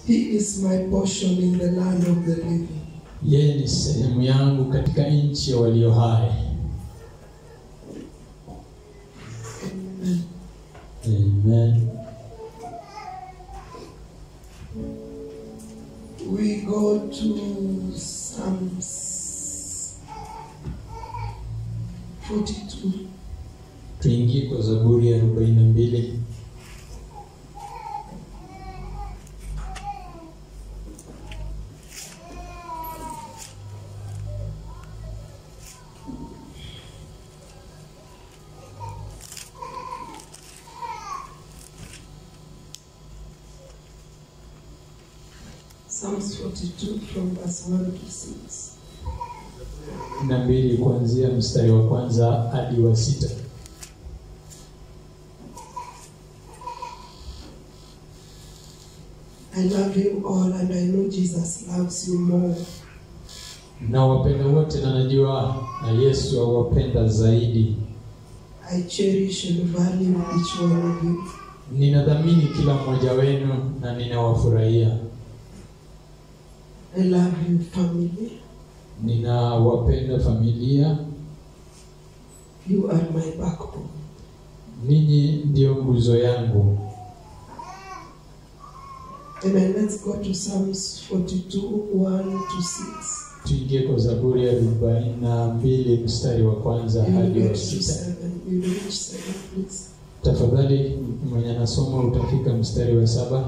He is my portion in the land of the living. Yeye ni sehemu yangu katika nchi ya walio hai. Amen. We go to Psalms 42. Tuingie kwa Zaburi ya 42. Psalms 42 from verse 1 to 6. 42 kuanzia mstari wa kwanza hadi wa 6. I love you all and I know Jesus loves you more. Na wapenda wote na najua na Yesu awapenda zaidi. I cherish and value each one of you. Ninadhamini kila mmoja wenu na ninawafurahia. I love you, family. Ninawapenda familia. You are my backbone. Ninyi ndio nguzo yangu. Amen. Let's go to Psalms 42, 1 to 6. Tuingie kwa Zaburi ya 42 mstari wa kwanza hadi wa 6. You reach 7, please. Tafadhali mwenye anasoma utafika mstari wa 7.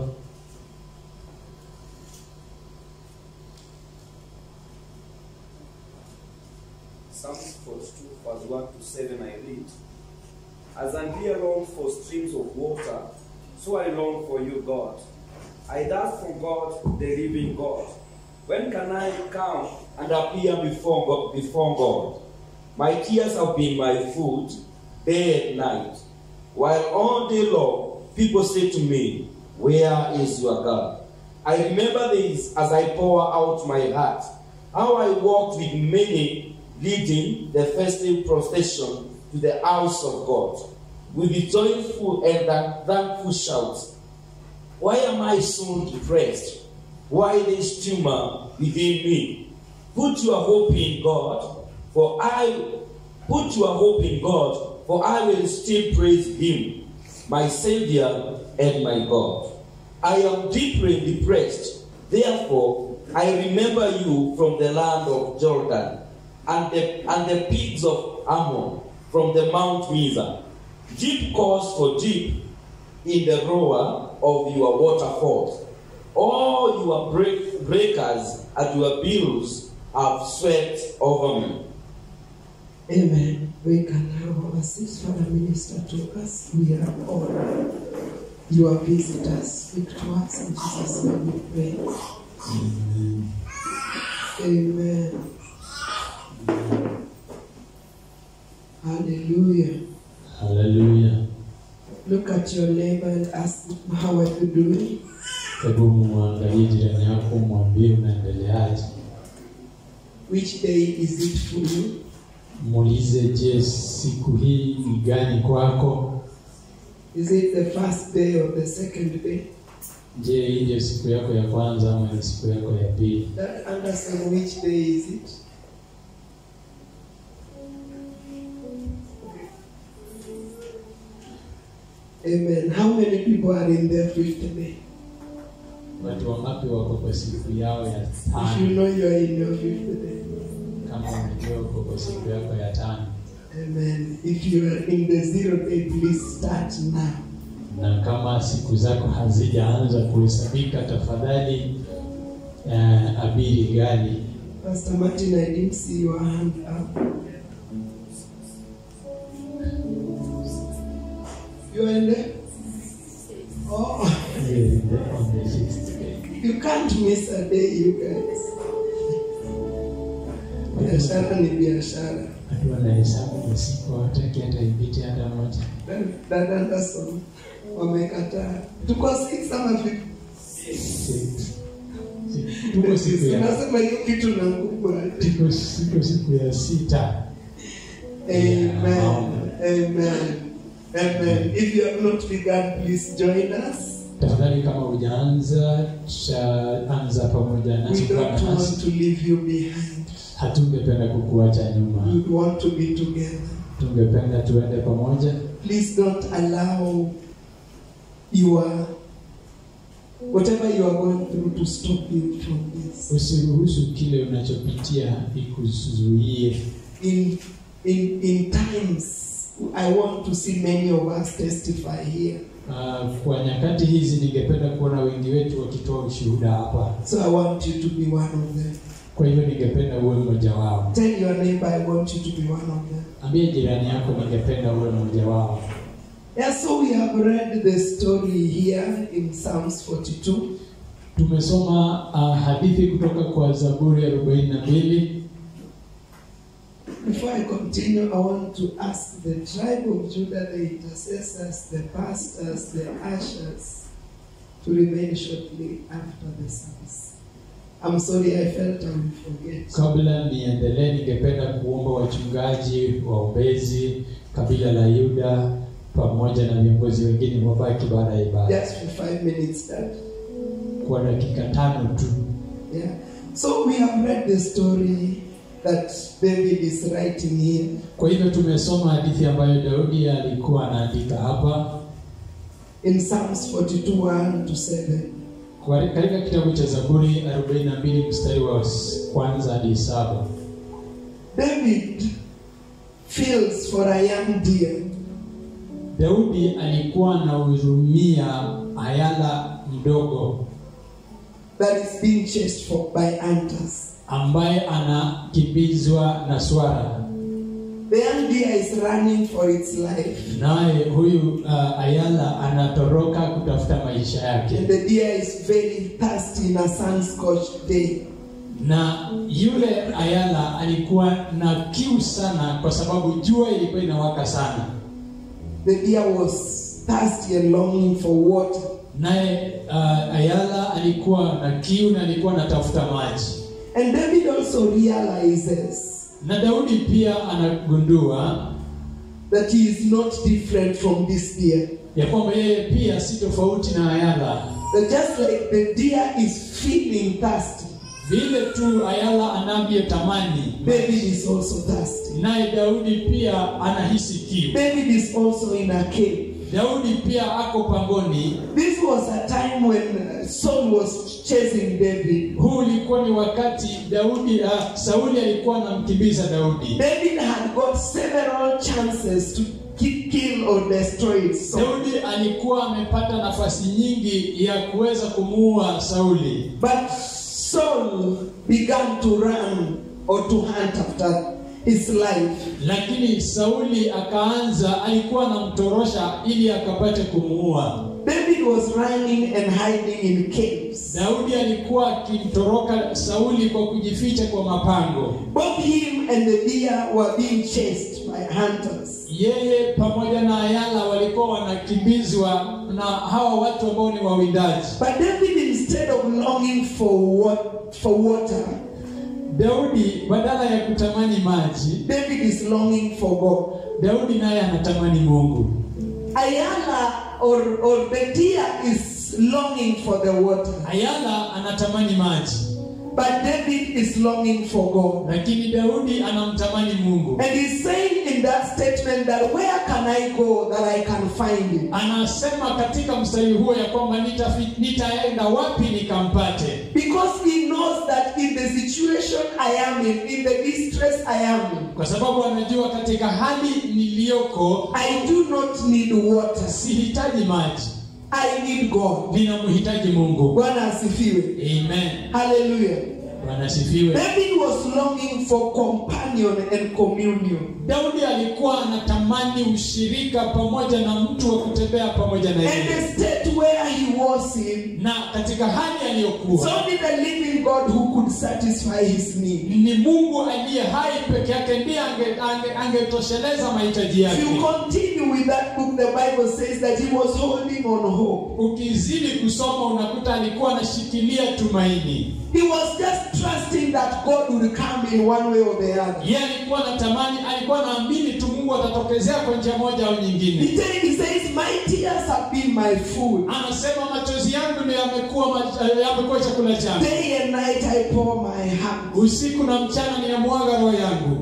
Psalms 42, verse 1 to 7, I read. As a deer longs for streams of water, so I long for you, God. I thirst for God, the living God. When can I come and appear before God? My tears have been my food, day and night. While all day long, people say to me, where is your God? I remember this as I pour out my heart, how I walked with many, leading the festive procession to the house of God, with the joyful and thankful shouts. Why am I so depressed? Why this tumor within me? Put your hope in God, for I will still praise Him, my Savior and my God. I am deeply depressed. Therefore, I remember you from the land of Jordan, and the peaks of Ammon, from the Mount Mizar. Deep calls for deep in the roar of your waterfalls. All your breakers and your billows have swept over me. Amen. We can now assist for the minister to us. We are all your visitors. Speak to us in Jesus' name we pray. Amen. Hallelujah. Hallelujah. Look at your neighbor and ask, how are you doing? Hebu muangalie jirani yako mwambie unaendeleaje. Which day is it for you? Muulize, je, siku hii ni gani kwako? Is it the first day or the second day? Je, hii ndio siku yako ya kwanza ama ni siku yako ya pili? That understand which day is it? Amen. How many people are in their fifth day? Watu wangapi wako kwa siku yao ya If you 5? know you are in your fifth day. Kama unajua uko kwa siku yako ya 5. Amen. If you are in the 0th day, please start now. Na kama siku zako hazijaanza kuhesabika, tafadhali abiri gari. Pastor Martin, I didn't see your hand up. You are in there? Oh, On the 6th day. you can't miss a day, you guys. Biashara ni biashara. Watu wanahesabu ni siku, hawataki hata ipite hata moja. Dada Anderson wamekataa. Tuko 6 ama 5? 6. Tuko siku ya Nasema hiyo kitu na nguvu. tuko siku ya 6. Amen. Amen. Amen. If you have not begun, please join us. Tafadhali kama hujaanza anza pamoja nasi. We don't want to leave you behind. Hatungependa kukuacha nyuma. We want to be together. Tungependa tuende pamoja. Please don't allow whatever you are going through to stop you from this. Usiruhusu kile unachopitia ikuzuie. In times, I want to see many of us testify here. Kwa nyakati hizi ningependa kuona wengi wetu wakitoa ushuhuda hapa. So I want you to be one of them. Kwa hivyo ningependa uwe mmoja wao. Tell your neighbor, I want you to be one of them. Ambie jirani yako ningependa uwe mmoja wao. Yeah, so we have read the story here in Psalms 42. Tumesoma hadithi kutoka kwa Zaburi 42. Before I continue, I want to ask the tribe of Judah, the intercessors, the pastors, the ushers, to remain shortly after the service. I'm sorry, I felt I would forget. Kabla niendelee, ningependa kuomba wachungaji, waombezi, kabila la Yuda pamoja na viongozi wengine wabaki baada ya ibada. Just for 5 minutes, Dad. Kwa dakika 5 tu. Yeah. So we have read the story that David is writing here. Kwa hivyo tumesoma hadithi ambayo Daudi alikuwa anaandika hapa. In Psalms 42:1-7. Katika kitabu cha Zaburi 42 mstari wa 1 hadi 7. David feels for a young deer. Daudi alikuwa anahurumia ayala mdogo that is being chased by hunters. Ambaye anakimbizwa na swara. The young deer is running for its life. Naye huyu ayala anatoroka kutafuta maisha yake. And the deer is very thirsty in a sun-scorched day. Na yule ayala alikuwa na kiu sana kwa sababu jua ilikuwa inawaka sana. The deer was thirsty and longing for water. Naye ayala alikuwa na kiu na alikuwa anatafuta maji. And David also realizes na Daudi pia anagundua that he is not different from this deer. Ya kwamba yeye pia si tofauti na ayala. That just like the deer is feeling thirsty, vile tu ayala anavyotamani, David is also thirsty. Naye Daudi pia anahisi kiu. David is also in a cave. Daudi pia ako pangoni. This was a time when Saul was chasing David. Huu ulikuwa ni wakati Sauli alikuwa anamkimbiza Daudi. David had got several chances to kill or destroy Saul. Daudi alikuwa amepata nafasi nyingi ya kuweza kumuua Sauli. But Saul began to run or to hunt after his life. Lakini Sauli alikuwa anamtorosha ili akapate kumuua. David was running and hiding in caves. Daudi alikuwa akimtoroka Sauli kwa kujificha kwa mapango. Both him and the deer were being chased by hunters. Yeye pamoja na ayala walikuwa wanakimbizwa na hawa watu ambao ni wawindaji. But David, instead of longing for water, Daudi badala ya kutamani maji, David is longing for God. Daudi naye anatamani Mungu. Ayala or the deer is longing for the water. Ayala anatamani maji. But David is longing for God. Lakini Daudi anamtamani Mungu. And he's saying in that statement that where can I go that I can find him? Anasema katika mstari huo ya kwamba nitaenda wapi nikampate. Because he knows that in the situation I am in the distress I am in, kwa sababu anajua katika hali niliyoko, I do not need water. Sihitaji maji. I need God. Ninamhitaji Mungu. Bwana asifiwe. Amen. Hallelujah. Bwana asifiwe. David was longing for companion and communion. Daudi alikuwa anatamani ushirika pamoja na mtu wa kutembea pamoja na yeye. And the state where he was in, na katika hali aliyokuwa, so only the living God who could satisfy his need. Ni Mungu aliye hai peke yake ndiye angetosheleza mahitaji yake. If you continue with that book, the Bible says that he was holding on hope. Ukizidi kusoma unakuta alikuwa anashikilia tumaini. He was just trusting that God would come in one way or the other. Yeye alikuwa anaamini tu Mungu Mungu atatokezea kwa njia moja au nyingine. He says, my tears have been my food. Anasema machozi yangu ndio yamekuwa chakula changu. Day and night I pour my heart. Usiku na mchana ninamwaga roho yangu.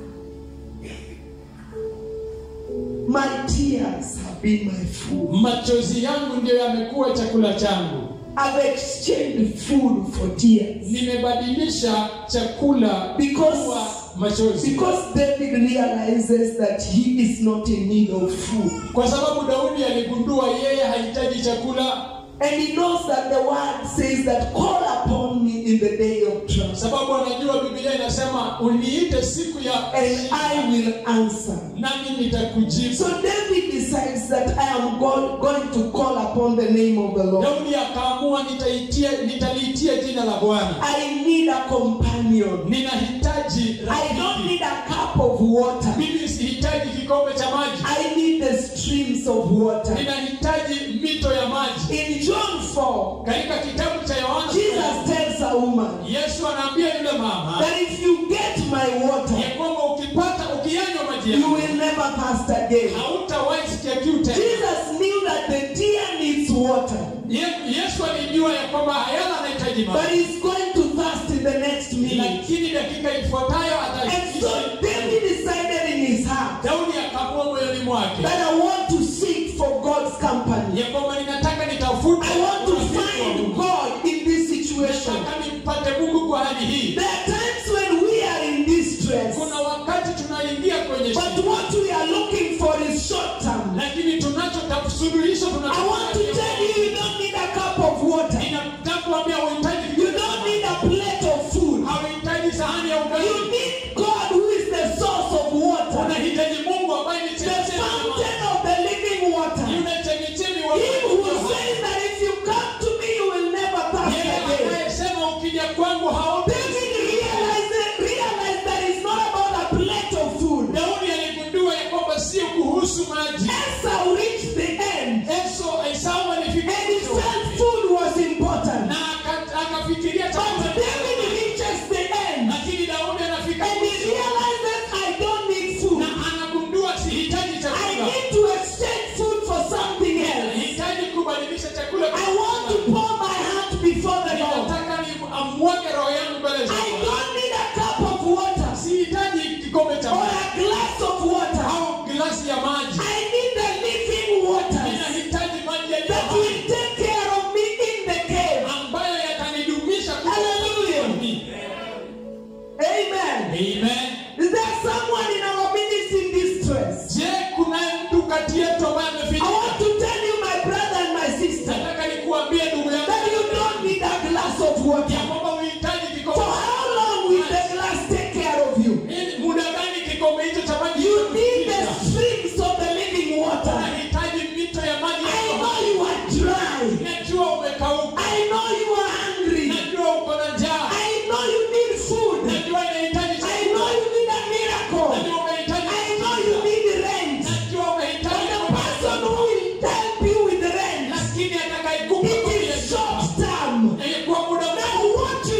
My tears have been my food. Machozi yangu ndio yamekuwa chakula changu. I've exchanged food for tears. Nimebadilisha chakula kwa machozi. Because David realizes that he is not in need of food. Kwa sababu Daudi aligundua yeye hahitaji chakula. And he knows that the word says that call upon me in the day of trouble. Sababu anajua Biblia inasema uniite siku ya and I will answer. Nami nitakujibu. So David decides that I am going to call upon the name of the Lord. Daudi akaamua nitaliitia jina la Bwana. I need a companion. Ninahitaji rafiki. I don't need a cup of water. Mimi sihitaji kikombe cha maji. I need the streams of water. Ninahitaji mito ya maji. In John 4, katika kitabu cha Yohana, Jesus tells a woman, Yesu anaambia yule mama, that if you get my water, ya kwamba ukiyanywa maji you will never thirst again. Hautawahi sikia kiu tena. Jesus knew that the deer needs water. Yesu alijua ya kwamba hayana anahitaji maji. But he's going to thirst in the next minute. Lakini dakika ifuatayo And so David decided in his heart, Daudi akaamua moyoni mwake, that I want to seek for God's company. ya kwamba ninataka nitafuta. I want to find God in this situation. Nataka nimpate Mungu kwa hali hii. There are times when we are in distress. Kuna wakati tunaingia kwenye shida. But what we are looking for is short term. Lakini tunachotafsuluhisha I want to tell you, you don't need a cup of water. Ninakuambia uhitaji. You don't need a plate of food. Hauhitaji sahani ya ugali. You need God who is the source of water. Unahitaji Mungu ambaye ni the fountain of the living water. Yule chemichemi wa He who says that if you come to me, you will never thirst again. Anayesema ukija kwangu David realized that it's not about a plate of food. Daudi aligundua ya kwamba sio kuhusu maji. Esau reached the end. Esau alifika and he felt food was important. Na akafikiria but David reaches the end. Lakini Daudi anafika and he realizes I don't need food. Na anagundua sihitaji chakula. I need to exchange food for something else. Nahitaji kubadilisha chakula. I want to pour my heart before the Lord. Nataka amwage roho yangu mbele za I don't need a cup of water. Sihitaji kikombe cha or maji. a glass of water. Au glasi ya maji. I need the living water. Ninahitaji maji ya that will take care of me in the cave. Ambayo yatanidumisha. Hallelujah. Amen. Amen. Is there someone in our ministry in distress? Je, kuna mtu kati yetu ambaye amefikia? I want to tell you, my brother and my sister, nataka nikuambie ndugu yangu, that you don't need a glass of water. kwamba unahitaji kikombe. For how long will the glass take care of you? Muda gani kikombe hicho cha maji? You need the streams of the living water. Unahitaji mito ya maji. I know you are dry. Najua umekauka. I know you are hungry. Najua uko na njaa. I know you need food. Najua unahitaji chakula. I know you need a miracle. Najua unahitaji. I know you need rent. Najua unahitaji. But the person who will help you with the rent, lakini atakayekupa it is short term. kwa muda Now what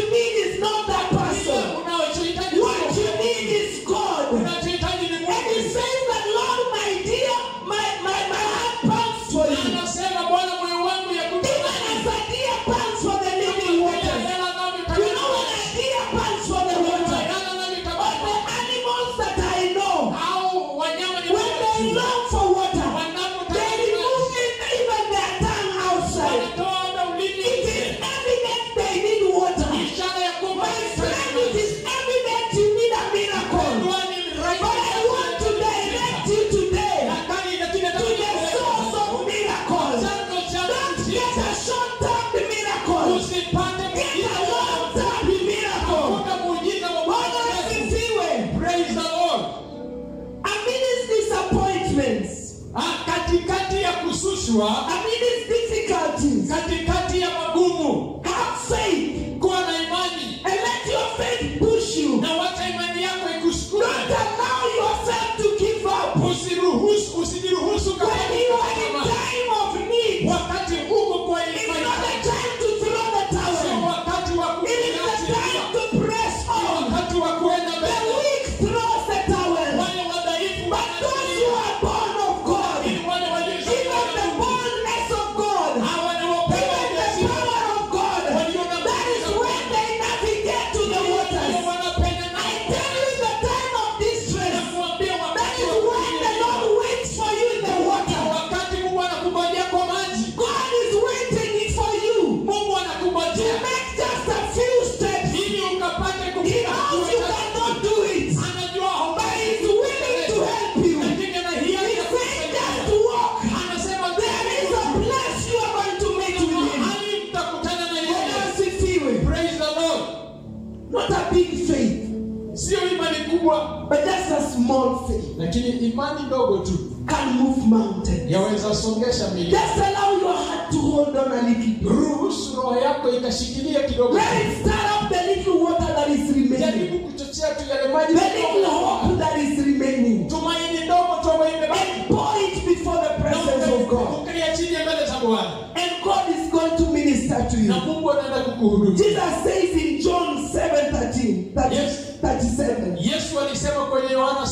Not a big faith, Sio imani kubwa, but just a small faith lakini imani ndogo tu can move mountains. yaweza songesha milima. Just allow your heart to hold on a little bit. Ruhusu roho yako ikashikilia kidogo. Let it stir up the little water that is remaining. Jaribu kuchochea tu yale maji The little hope that is remaining. tumaini ndogo tu ambayo imebaki. And pour it before the presence of God. Ukalia chini mbele za Bwana. And God is going to minister to you. Na Mungu anaenda kukuhudumia. Jesus says in John 7:37. Yesu alisema kwenye Yohana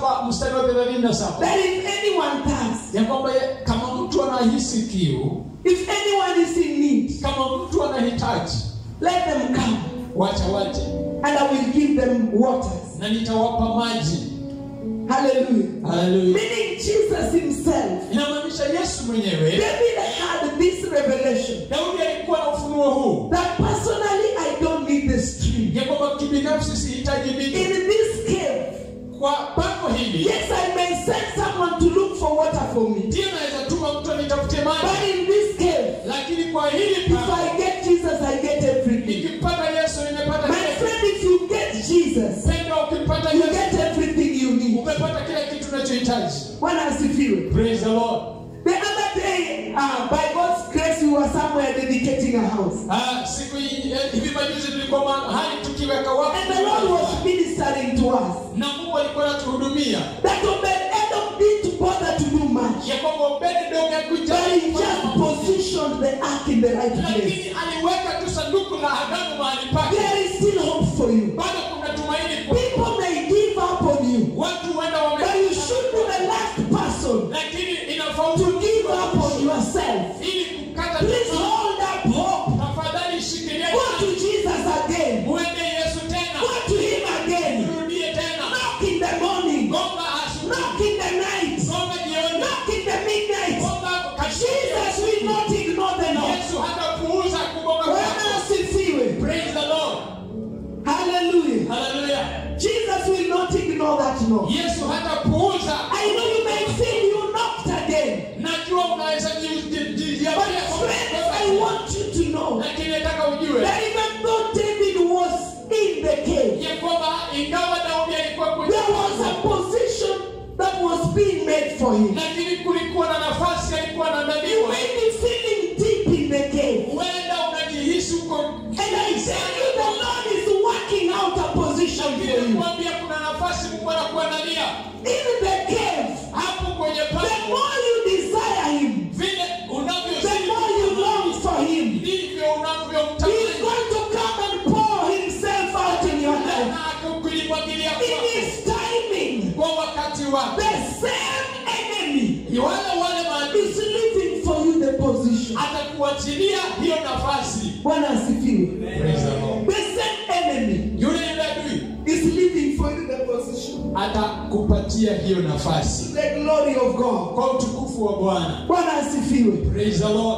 7:37 That if anyone thirsts, ya kwamba kama mtu anahisi kiu, if anyone is in need, kama mtu anahitaji, let them come, wacha waje, and I will give them waters. na nitawapa maji. Hallelujah. Hallelujah. Meaning Jesus himself. Inamaanisha Yesu mwenyewe. David had this revelation Daudi alikuwa na ufunuo huu. that personally I don't need the stream. Ya kwamba kibinafsi sihitaji mito. In this cave, Kwa pango hili, yes, I may send someone to look for water for me. ndiye naweza tuma mtu anitafutie maji. But in this cave, Lakini kwa hili if pango, I get Jesus, I get everything. nikimpata Yesu nimepata My kila kitu. friend, if you get Jesus, Pendo ukimpata you Yesu, get everything you need. umepata kila kitu unachohitaji. Bwana asifiwe. Praise the Lord. The other day, by God's grace, we were somewhere dedicating a house. Siku hivi majuzi tulikuwa mahali tukiweka wakfu. And the Lord was ministering to us. Na Mungu alikuwa anatuhudumia. That Obed-Edom didn't bother to do much. Ya kwamba Obed-Edom hakuja. But he just positioned the ark in the right place. Lakini aliweka tu sanduku la agano mahali pake. There is still hope for you. Bado kuna tumaini kwa People may give up on you. watu wenda But you should be the last person lakini inafaa to give up on yourself. ili kukata Please hold up hope. tafadhali shikilia Go to Jesus again. muende Yesu tena. Go to him again. Rudie tena. Knock in the morning. Gonga asubuhi. Knock in the night. Gonga jioni. Knock in the midnight. Gonga Jesus will not ignore the knock. Yesu hatapuuza kugonga Bwana kwako. asifiwe. Praise the Lord. Hallelujah. Hallelujah. Jesus will not ignore that knock. Yesu hatapuuza. I know you may feel you knocked again. Najua unaweza But jiambia friends, I want you to know lakini nataka ujue that even though David was in the cave, ya kwamba ingawa Daudi alikuwa kwenye there was a position that was being made for him. lakini kulikuwa na nafasi alikuwa You anaandaliwa. may be feeling deep in the cave. Huenda unajihisi uko And I tell you, the Lord is working out a position for you. Nikwambia kuna nafasi Mungu anakuandalia In the cave, hapo kwenye the pango. more you desire him, Vile the unavyozidi more you long for him. ndivyo He is unavyomtamani going to come and pour himself out in your life. na kukulimwagilia In kwako his timing, kwa wakati wake. the same enemy Wale maadui is leaving for you the position. atakuachilia hiyo nafasi. Bwana asifiwe. Praise the Lord. The same enemy Yule adui is leaving for you the position. atakupatia hiyo nafasi The glory of God. kwa utukufu wa Bwana. Bwana asifiwe. Praise the Lord.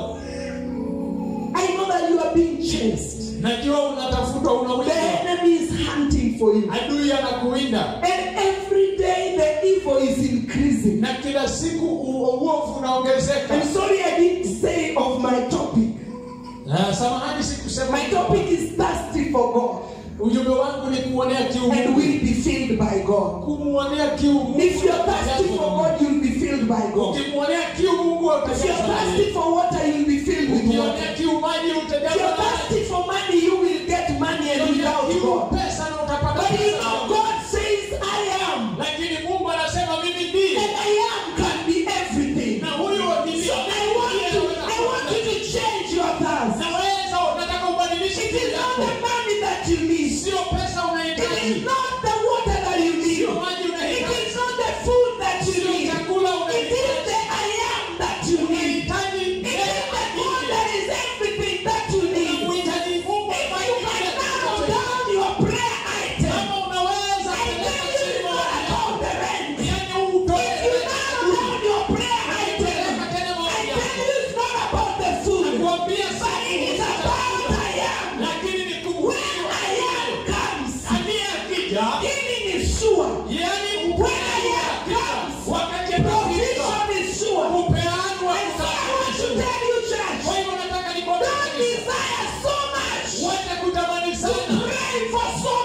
I know that you are being chased. Najua unatafutwa, The unawinda. enemy is hunting for you. Adui anakuwinda And every day the evil is increasing. na kila siku uovu unaongezeka. I'm sorry I didn't say of my topic. Samahani sikusema. My topic is thirsty for God Ujumbe wangu ni kuonea kiu and Mungu. will be filled by God. Kumuonea kiu Mungu. If you're thirsty for God, you'll be filled by God. Ukimuonea kiu Mungu If you're thirsty for water, you'll be filled with water. ukionea kiu maji If utajazwa you're maji. thirsty for money, you will get money and without Kiu God. pesa na utapata But you pesa. know, God says, I am. Lakini Mungu anasema mimi ndiye. And I am can be everything. Na huyu wa So dunia. I want you to change your thirst. Naweza nataka ubadilishe It kiu is not yako. the money that you need. Sio pesa It unahitaji. is not the water that you need. Sio maji It unahitaji. is not the food that you Sio need. chakula It is unahitaji. the I am that you need. Unahitaji It is the God that is everything that you need. unahitaji Mungu If ambaye you can narrow down your prayer item, kama unaweza I tell you it's not about the rent. yani utoe If you narrow down your prayer item, I tell you it's not about the food, kuambia but it is about I am. lakini ni When I am comes, Amia akija healing is sure. yani When I am comes, wakati provision is sure. upeanwa And so I want to tell you, church, kwa hiyo nataka nikwambie don't desire so much. wacha kutamani sana Pray for so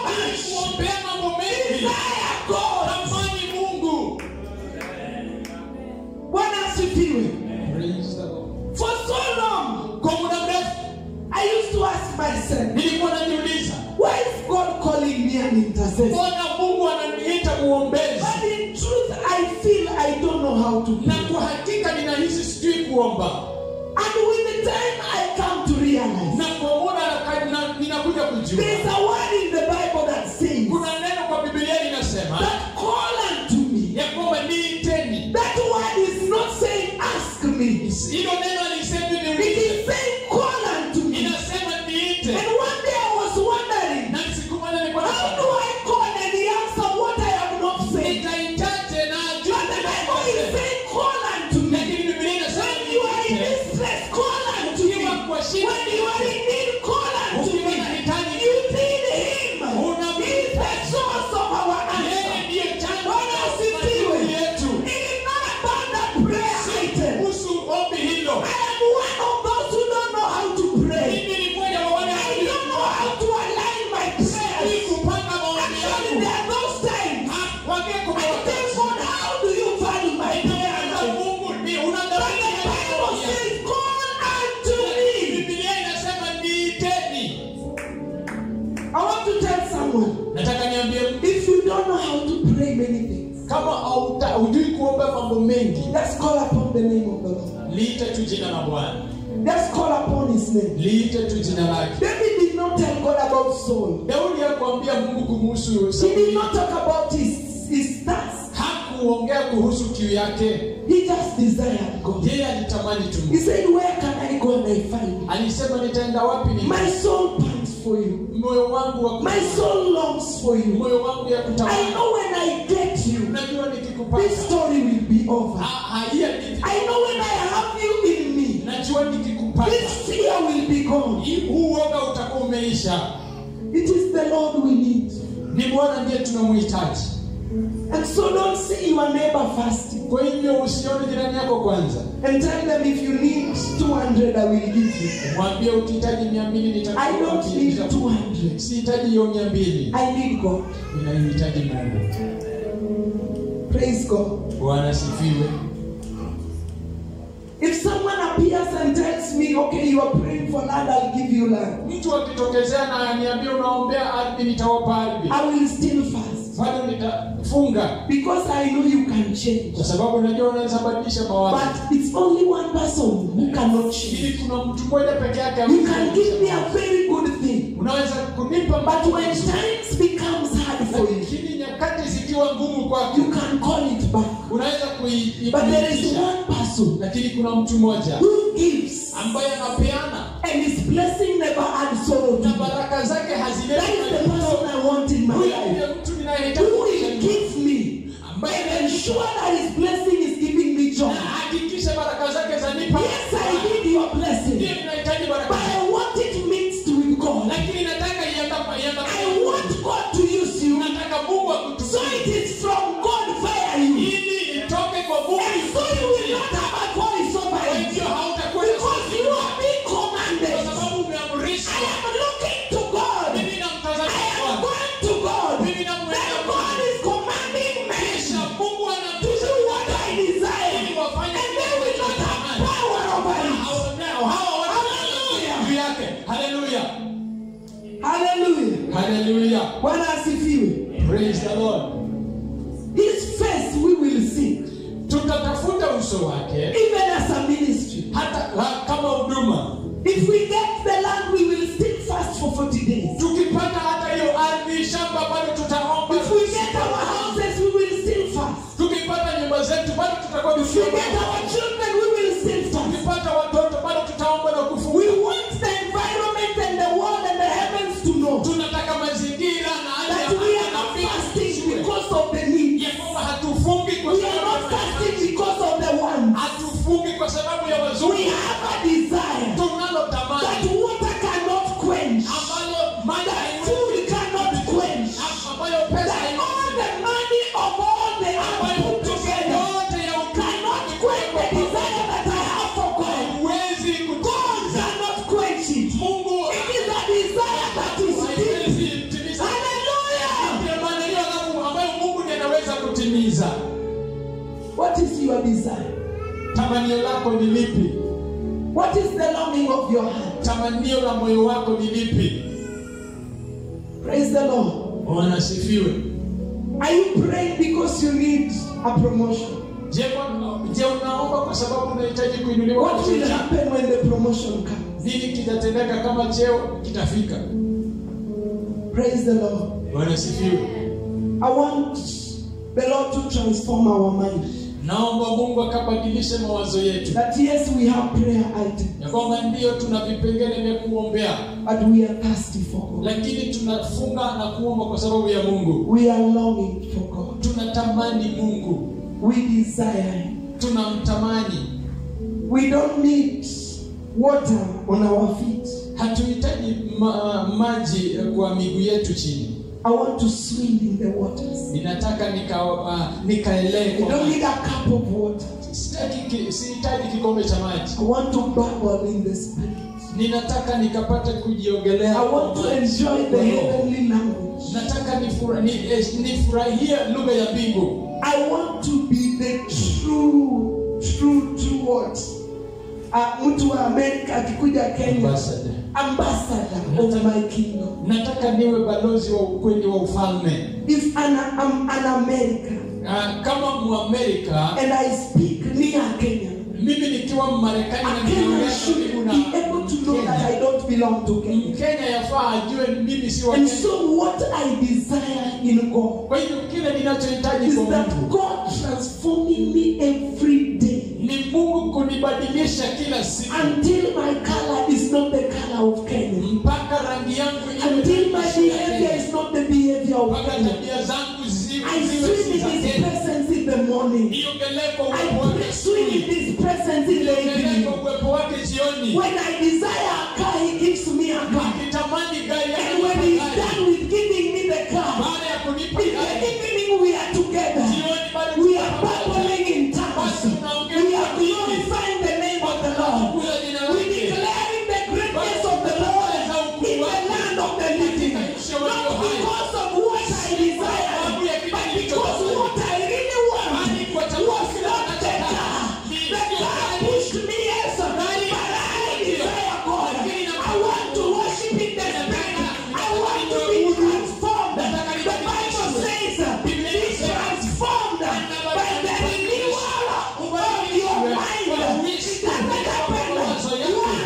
myself, nilikuwa najiuliza, why is God calling me an intercessor? mbona Mungu ananiita muombezi? But in truth, I feel I don't know how to Na pray. kwa hakika ninahisi sijui kuomba. And with the time I come to realize, Na kwa muda ninakuja kujua, there's a word in the Bible that says, kuna neno kwa Biblia linasema that call unto me. ya kwamba niiteni. That word is not saying ask me. Hilo neno alisema It niulize, is saying call unto me. inasema niite. And one day I was wondering, Na siku moja nilikuwa how do I call and he answer what I have not said? nitaitaje na ajue But the Bible is saying call unto me. lakini Biblia inasema When you are in niite. distress, call unto me. Ukiwa kwa shida, When you are in need, call unto ukiwa me. na hitaji, You need him. Una- He is the source of our yeye answer. ndiye chanzo Bwana cha asifiwe. majibu yetu. It is not about that prayer item. Kuhusu ombi hilo, I am one of those who don't know how to pray. mimi ni mmoja wa wale I don't know how to align my hawajui prayers. kupanga maombi Actually, yangu. there are those times Wangeko I tell God, how do you value my prayer life? Mungu ni But unadhamini the Bible says, call unto me. Biblia inasema niiteni. I want to tell someone, Nataka niambie, if you don't know how to pray many things, kama hujui kuomba mambo mengi, just call upon the name of the Lord. liite tu jina la Bwana. Just call upon his name. Liite tu jina lake. David did not tell God about Saul. Daudi hakuambia Mungu kumhusu He did Sauli. not talk about his task. Hakuongea kuhusu kiu yake. He just desired God. Yeye alitamani tu He Mungu. said, where can I go and I find you? Alisema nitaenda wapi ni My soul pants for you. moyo wangu wa My soul longs for you. moyo wangu ya I kutamani. know when I get you, Unajua this nikikupata story will be over. haiya I know when I have you in me, najua nikikupata this fear will be gone. huu uoga utakuwa umeisha. It is the Lord we need. Ni Bwana ndiye tunamhitaji. And so don't see your neighbor fasting Kwa hivyo usione jirani yako kwanza, and tell them, if you need 200, I will give you. mwambie ukihitaji 200 I don't need nitakupa. 200. Sihitaji hiyo 200, I need God. ninahitaji Mungu. Praise God. Bwana sifiwe. If someone appears and tells me, okay, you are praying for land, I'll give you land, Mtu akitokezea na aniambia unaombea ardhi, nitawapa ardhi, I will still fast. bado nitafunga, Because I know you can change. kwa sababu unajua unaweza badilisha mawazo. But it's only one person who cannot Ili change. kuna mtu mmoja peke yake You can give me a very good thing. unaweza kunipa But when times becomes hard for you, lakini nyakati zikiwa ngumu kwako you can call it back. unaweza But there is kuiitisha. one person Lakini kuna mtu mmoja who gives ambaye anapeana and his blessing never adds sorrow to na me. baraka zake That hazileti is the person I want in my huyo life. ndiye mtu ninayehitaji Who will give me ambaye and ensure that his blessing is giving me joy. na hakikisha baraka zake zanipa. Yes, I need your Ndiyo blessing, ninahitaji but baraka, I want it mixed with God. lakini nataka I want God to use you, nataka Mungu so akutumie it is from God via you. ili itoke kwa Mungu. And so you will not have a voice over Kwa it, hivyo hautakuwa na because you are being kwa commanded. sababu I umeamrishwa. am looking to God. Mimi namtazama I am Bwana. going to God. Mimi namwenda Then Bwana. God is commanding me Kisha Mungu to anatuza do what I desire, ili wafanye and they will not have power over it. Hallelujah. juu yake. Haleluya. Hallelujah. Haleluya. Bwana asifiwe. Praise the Lord. His face we will see, Tutatafuta uso wake even as a ministry. hata kama huduma. If we get the land, we will still fast for 40 days. Tukipata hata hiyo ardhi shamba bado tutaomba. If we get our houses, we will still fast. Tukipata nyumba zetu bado tutakuwa If we get tukiomba. our children, we will still fast. Tukipata watoto bado tutaomba na We kufunga. want the environment and the world and the heavens to know Tunataka mazingira na hali that ya we are anga na not mbingu fasting zijue because of the need. ya kwamba hatufungi kwa We are sababu not ya fasting because of the want. hatufungi kwa sababu ya We wazuri. have a desire Tunalo that tamani water cannot quench, ambalo maji that food cannot quench, ambayo pesa that all the money of all the earth put together yote ya cannot quench the desire that I have for God. uwezi God cannot quench it. Mungu It is a desire that is deep. haiwezi kutimiza. Hallelujah. Ndio maana hiyo adhabu ambayo Mungu ndiye anaweza kutimiza. What is your desire? Tamanio lako ni lipi? What is the longing of your heart? Tamanio la moyo wako ni lipi? Praise the Lord. Bwana asifiwe. Are you praying because you need a promotion? Je, unaomba kwa sababu unahitaji kuinuliwa? What will happen when the promotion comes? Nini kitatendeka kama cheo kitafika? Praise the Lord. Bwana asifiwe. I want the Lord to transform our mind. Naomba Mungu akabadilishe mawazo yetu. That yes, we have prayer items. Ya kwamba ndio tuna vipengele vya kuombea. But we are thirsty for God. Lakini tunafunga na kuomba kwa sababu ya Mungu. We are longing for God. Tunatamani Mungu. We desire Him. Tunamtamani. We don't need water on our feet. Hatuhitaji maji kwa miguu yetu chini. I want to swim in the waters. Ninataka nikaelee I kwa don't maji. need a cup of water. Sihitaji kikombe cha maji. I want to bubble in the Spirit. Ninataka nikapate kujiogelea. I want to enjoy the heavenly language. Nataka nifurahie lugha ya mbingu. I want to be the true what? Mtu wa Amerika akikuja Kenya, ambassador of my kingdom. Nataka niwe balozi wa ukweli wa ufalme. If I'm an American, kama Muamerika, and I speak near Kenya, mimi nikiwa Marekani na Kenya should be able to know that I don't belong to Kenya. Kenya yafaa ajue mimi si wa And Kenya. so what I desire in God Kwa hiyo kile ninachohitaji is kwa that Mungu God transforming me every day ni Mungu kunibadilisha kila siku until my color is not the color of Kenya, mpaka rangi yangu iwe until my behavior is not the behavior of mpaka Kenya. tabia zangu I swim in His presence in the morning. niogelee kwa I uwepo wake swim in His presence in the niogelee evening. kwa uwepo wake jioni. When I desire a car, He gives me a car. Nikitamani gari And yake when He's gari. done with giving me the car, Baada ya kunipa in the gari evening we are together. jioni bado We are tuko pamoja. babbling in tongues. We are glorifying the name of the Lord. Kula jina We lake. declaring the greatness of the Lord in the land of the living. Not because of what I desire, but because what I really want was not the car. The car pushed me, yes, but I desire God. I want to worship in the Spirit. I want to be transformed. The Bible says, be transformed by the renewal of your mind. It doesn't happen once, but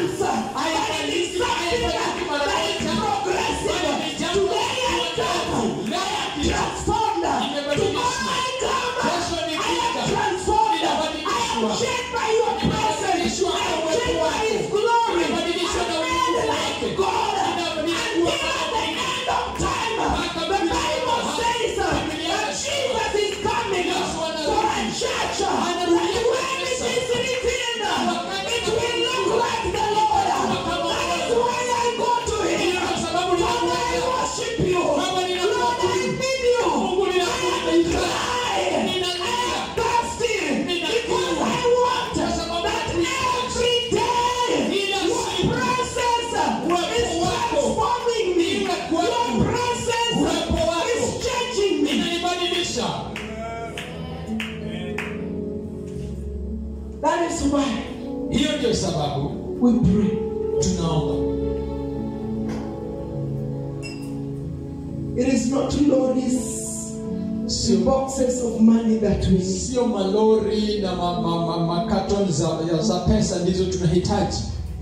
it is something that is progressive. Today I come, I am transformed. Tomorrow I come, I am transformed. I am changed by your presence. I am changed by His glory. I am made like God. Until the end of time, the Bible says that Jesus is coming for a church. And when it is written, it will look like the Lord. That is why I go to Him. Lord, I worship you. Lord, I need you. I am dry. I am thirsty. Because I want that every day your presence is transforming me. Your presence is changing me. Inanibadilisha. That is why Hiyo ndio sababu we pray. tunaomba. It is not lorries, boxes of money that we need. Sio malori na makaton za pesa ndizo tunahitaji.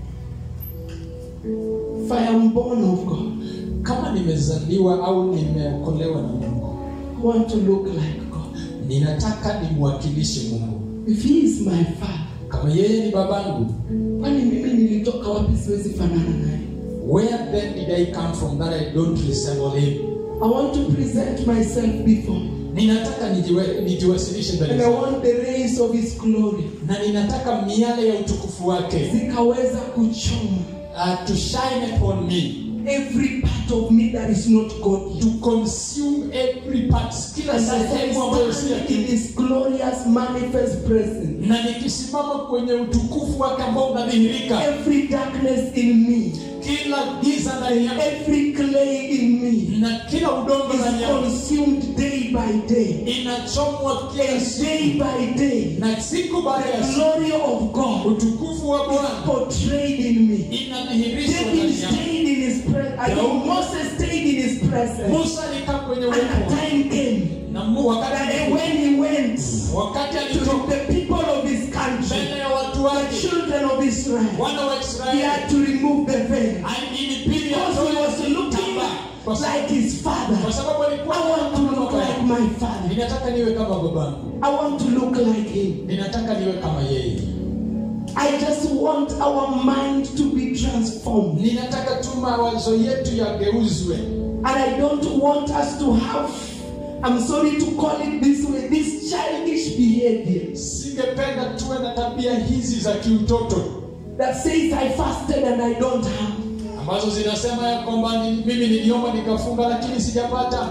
If I am born of God, Kama nimezaliwa au nimeokolewa na Mungu, I want to look like God. ninataka nimwakilishe Mungu. If He is my Father, Kama yeye ni babangu, kwani mimi nilitoka wapi siwezi fanana naye? where then did I come from that I don't resemble him? I want to present myself before Him. Ninataka nijiwasilishe mbele And I zake. want the rays of His glory Na ninataka miale ya utukufu wake zikaweza kuchoma to shine upon me, every part of me that is not godly. to consume every part, kila And as sehemu ambayo I si stand in yake. His glorious manifest presence, Na nikisimama kwenye utukufu wake ambao unadhihirika, every darkness in me, kila giza ndani yangu every clay in me na kila udongo ndani is yangu consumed day by day. inachomwa kila And siku, day by day, na siku baada ya the siku glory of God utukufu wa Bwana portrayed in me. inadhihirishwa David ndani yangu. stayed in His presence. Moses stayed in His his presence. Musa alikaa kwenye And a uwepo time came na that when he went wakati to alitoka the people of his country, mbele ya watu the wake children of Israel, wana wa he Israeli had to remove the veil. ilibidi Because he was looking like his father. kwa sababu alikuwa I want to look like my father. ninataka niwe kama babangu, I want to look like him. ninataka niwe kama yeye. I just want our mind to be transformed. Ninataka tu mawazo yetu yageuzwe. And I don't want us to have, I'm sorry to call it this way, this childish behavior Singependa tuwe na tabia hizi za kiutoto that says I fasted and I don't have. ambazo zinasema ya kwamba mimi niliomba nikafunga lakini sijapata.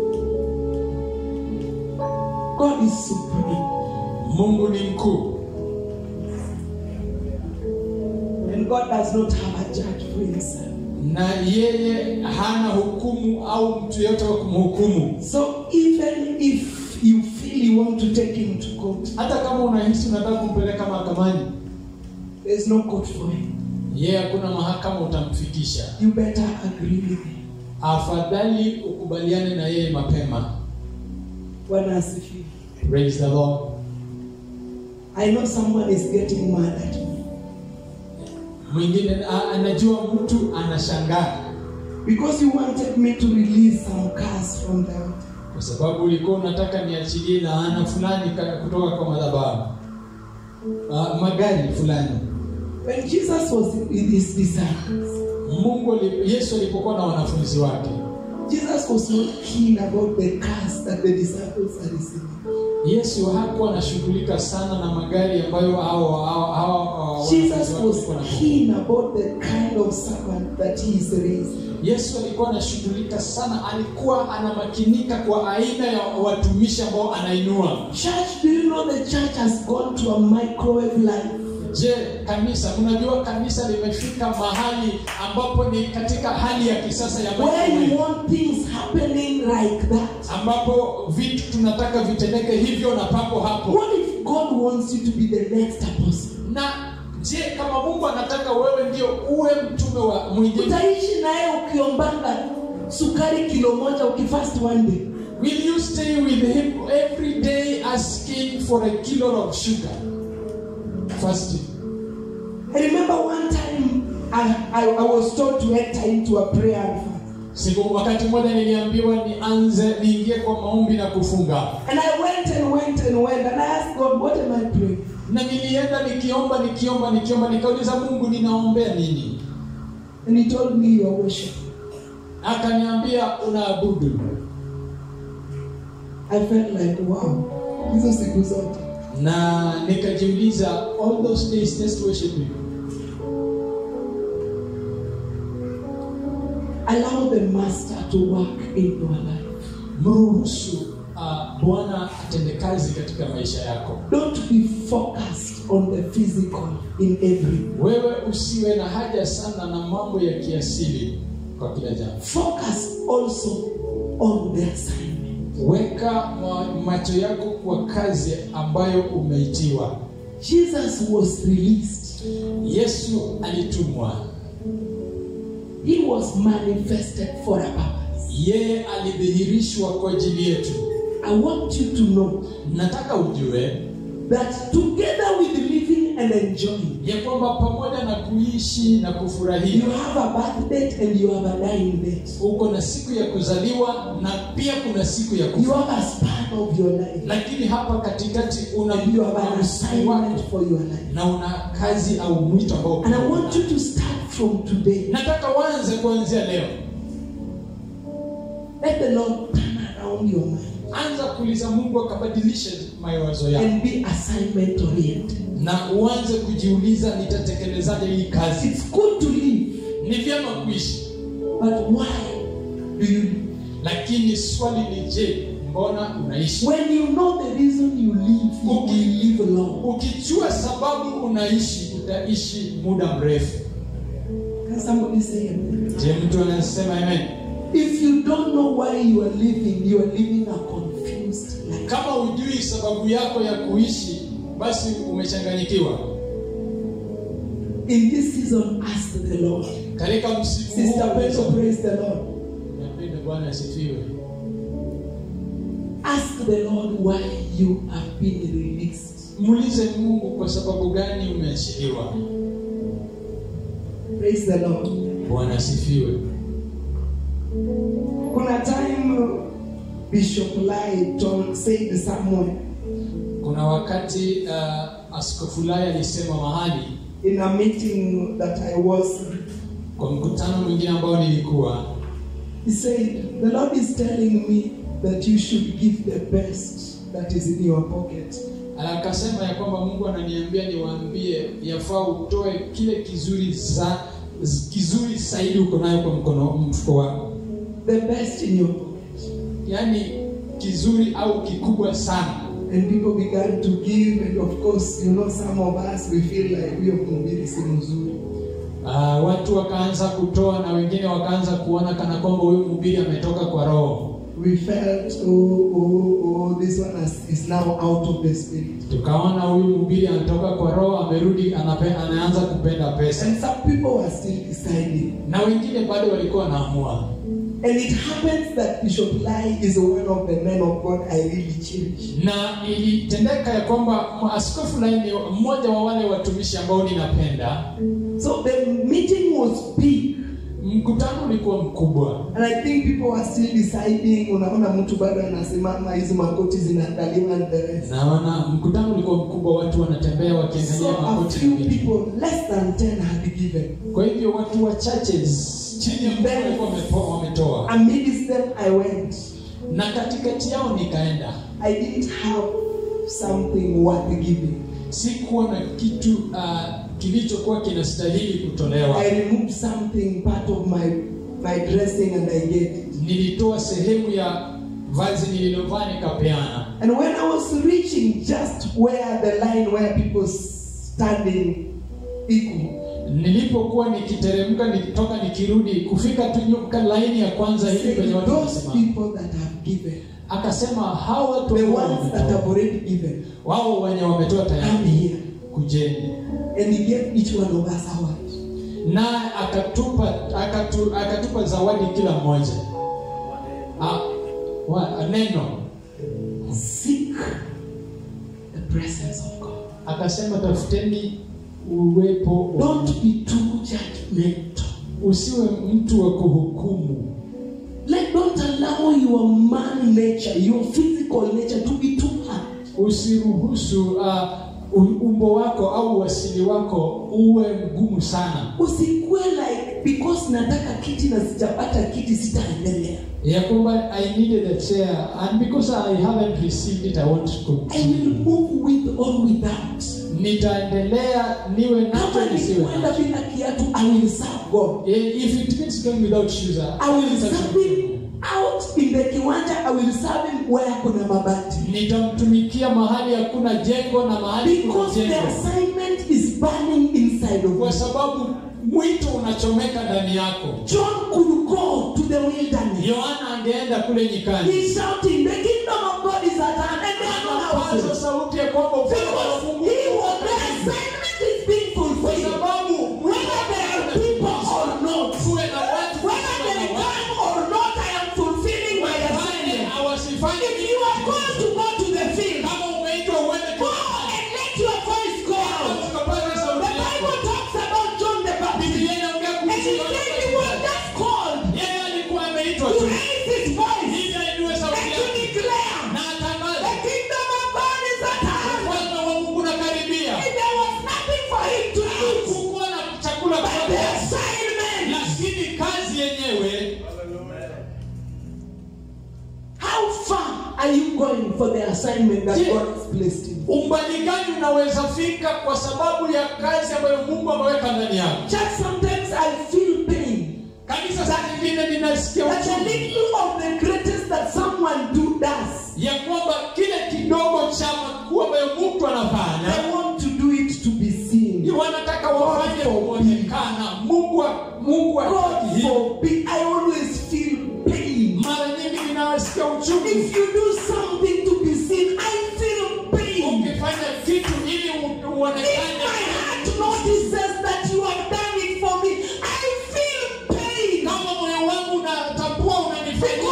God is supreme. Mungu ni mkuu. And God does not have a judge for himself. Na yeye hana hukumu au mtu yote wa kumhukumu. So even if you feel you want to take him to court, Hata kama unahisi unataka kumpeleka mahakamani, there's no court for him. yeye hakuna mahakama utamfikisha. You better agree with him. Afadhali ukubaliane na yeye mapema. Bwana asifiwe. Praise the Lord. I know someone is getting mad at me Mwingine anajua mtu anashangaa because you wanted me to release some cars from the altar. kwa sababu ulikuwa unataka niachilie laana fulani kutoka kwa madhabahu. Magari fulani. When Jesus was with his disciples, Yesu alipokuwa na wanafunzi wake, Jesus was not keen about the cars that the disciples are receiving. Yesu hakuwa anashughulika sana na magari ambayo hao Jesus was keen about the kind of servant that he is raising. Yesu alikuwa anashughulika sana, alikuwa anamakinika kwa aina ya watumishi ambao anainua. Church, do you know the church has gone to a microwave life? Je, kanisa, unajua kanisa limefika mahali ambapo ni katika hali ya kisasa ya where you want things happening like that, ambapo vitu tunataka vitendeke hivyo na papo hapo. What if God wants you to be the next apostle? Na je, kama Mungu anataka wewe ndio uwe mtume wa mwingine, utaishi naye ukiombanga sukari kilo moja ukifast one day? Will you stay with him every day asking for a kilo of sugar? Fasting. I remember one time I was told to enter into a prayer and fast. Siku wakati mmoja niliambiwa niingie kwa maombi na kufunga. And I went and I asked God, what am I praying? Na nilienda nikiomba nikauliza Mungu ninaombea nini? And he told me you are worshiping. Akaniambia unaabudu. I felt like wow. Hizo siku zote. Na nikajiuliza all those days just worshiping. Allow the master to work in your life. Mruhusu Bwana atende kazi katika maisha yako. Don't be focused on the physical in every. Wewe usiwe na haja sana na mambo ya kiasili kwa kila jambo. Focus also on the assignment. Weka macho yako kwa kazi ambayo umeitiwa. Jesus was released. Yesu alitumwa. He was manifested for a purpose. Yeye alidhihirishwa kwa ajili yetu. I want you to know, nataka ujue that together with living and enjoying, ya kwamba pamoja na kuishi na kufurahia, you have a birth date and you have a dying date. uko na siku ya kuzaliwa na pia kuna siku ya kufa. You have a span of your life. Lakini hapa katikati una You have an assignment for your life. na una kazi au mwito ambao. And I want you to start from today. Nataka uanze kuanzia leo. Let the Lord turn around your mind. Anza kuuliza Mungu akabadilishe mawazo yako. And be assignment oriented. Na uanze kujiuliza nitatekelezaje hii kazi. It's good to live. Ni vyema kuishi. But why do you live? Lakini swali ni je, mbona unaishi? When you know the reason you live, you will live long. Ukijua sababu unaishi, utaishi muda mrefu. Can somebody say amen? Je, mtu anasema amen? If you don't know why you are living a confused life. Kama hujui sababu yako ya kuishi, basi umechanganyikiwa. In this season, ask the Lord. Katika msimu huu, Sister Pedro, praise the Lord. Bwana asifiwe. Ask the Lord why you have been released. Muulize Mungu kwa sababu gani umeachiliwa. Praise the Lord. Bwana asifiwe. Kuna time Bishop Lai said somewhere. Kuna wakati Askofu Lai alisema mahali In a meeting that I was, kwa mkutano mwingine ambao nilikuwa, he said, the Lord is telling me that you should give the best that is in your pocket. Akasema ya kwamba Mungu ananiambia niwaambie yafaa utoe kile kizuri zaidi uko nayo kwa mfuko wako. The best in your pocket. Yaani kizuri au kikubwa sana. And people began to give, and of course, you know, some of us, we feel like we have mhubiri si mzuri. Watu wakaanza kutoa na wengine wakaanza kuona kana kwamba huyu mhubiri ametoka kwa roho. We felt, this one is now out of the spirit. Tukaona huyu mhubiri anatoka kwa roho, amerudi, anaanza kupenda pesa. And some people were still deciding. Na wengine bado walikuwa wanaamua. And it happens that Bishop Lai is one of the men of God I really cherish. Na ilitendeka ya kwamba Askofu Lai ni mmoja wa wale watumishi ambao ninapenda. So the meeting was big. Mkutano ulikuwa mkubwa. And I think people were still deciding. Unaona mtu bado anasimama, hizo makoti zinaangaliwa and the rest. Naona mkutano ulikuwa mkubwa, watu wanatembea wakiangalia makoti. So a few people, less than 10 had given. Kwa hivyo watu wachache chini ya walikuwa wametoa. Amidst them I went. Na katikati yao nikaenda. I didn't have something worth giving. Sikuwa na kitu kilichokuwa kinastahili kutolewa. I removed something, part of my dressing, and I gave it. Nilitoa sehemu ya vazi nililovaa nikapeana. And when I was reaching just where the line where people standing equal, nilipokuwa nikiteremka nikitoka nikirudi kufika tu nyuka line ya kwanza hivi kwenye watu those people that have given, akasema hao watu the ones that have already given, wao wenye wametoa tayari, come here. Kujeni. And he gave each one of us a word. Na akatupa zawadi kila mmoja. Neno. Seek the presence of God. Akasema tafuteni uwepo. Don't be too judgmental. Usiwe mtu wa kuhukumu. Like, don't allow your man nature, your physical nature to be too hard. Usiruhusu umbo wako au wasili wako uwe mgumu sana. Usikuwe like, because nataka kiti na sijapata kiti sitaendelea. Ya kwamba I needed a chair and because I haven't received it I want to continue. I will move with or without. Nitaendelea niwe nacho nisiwe nacho. Bila kiatu, I will serve God. If it means going without shoes, I will serve him out in the kiwanja. I will serve him where kuna mabati. Nitamtumikia mahali hakuna jengo na mahali kuna jengo. Because the assignment is burning inside of you. Kwa sababu mwito unachomeka ndani yako. John could go to the wilderness. Yohana angeenda kule nyikani. He's shouting, the kingdom of God is at hand. And they are not houses. Sauti ya kwamba ufalme wa Mungu. The assignment is being fulfilled. Kwa sababu whether there are people or not, whether they come or not, I am fulfilling my assignment. If you are called to go to the field, go and let your voice go out. The Bible talks about John the Baptist. And he said he was just called to raise his voice and to declare the kingdom of God is at hand. If there was nothing for him to do but the assignment. How far are you going for the assignment that God has placed in you? Umbali gani unaweza fika kwa sababu ya kazi ambayo Mungu ameweka ndani yako? Just sometimes I feel pain. Kabisa saa nyingine ninasikia that a little of the greatest that someone does. Ya kwamba kile kidogo cha makubwa ambayo mtu anafanya. They want to do it to be seen. Wanataka wafanye kuonekana. Mungu God forbid. I always feel pain. Mara nyingi ninasikia uchungu. If you do something to be seen, I feel pain. Ukifanya kitu ili uonekane. If my heart notices that you have done it for me, I feel pain. Kama moyo wangu unatambua unanifanyia.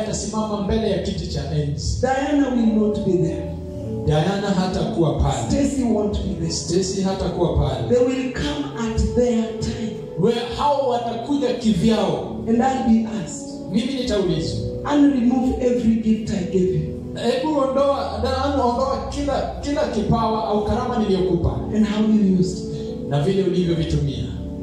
atasimama mbele ya kiti cha enzi. Diana will not be there. Diana hatakuwa pale. Stacy won't be there. Stacy hatakuwa pale. They will come at their time. Hao watakuja kivyao. And I'll be asked. Mimi nitaulizwa. And remove every gift I gave you. Hebu ondoa kila kipawa au karama niliyokupa. And how you used it. Na vile ulivyovitumia.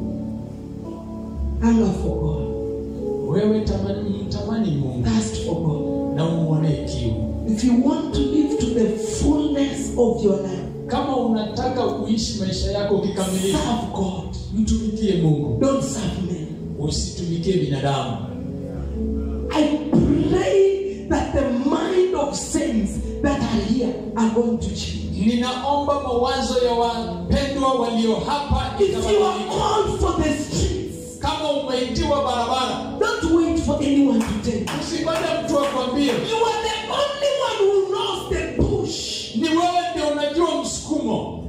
Hunger for God. Wewe tamani Mungu. Thirst for God. Na umuone kiu. If you want to live to the fullness of your life, kama unataka kuishi maisha yako kikamilifu, serve God. Mtumikie Mungu. Don't serve men. Usitumikie binadamu. I pray that the mind of saints that are here are going to change. Ninaomba mawazo ya wapendwa walio hapa If you are itabadilika. called for the streets, Kama umeitiwa barabara, don't wait for anyone to tell you. usingoje mtu akwambie. You are the only one who knows the push. Ni wewe ndio unajua msukumo.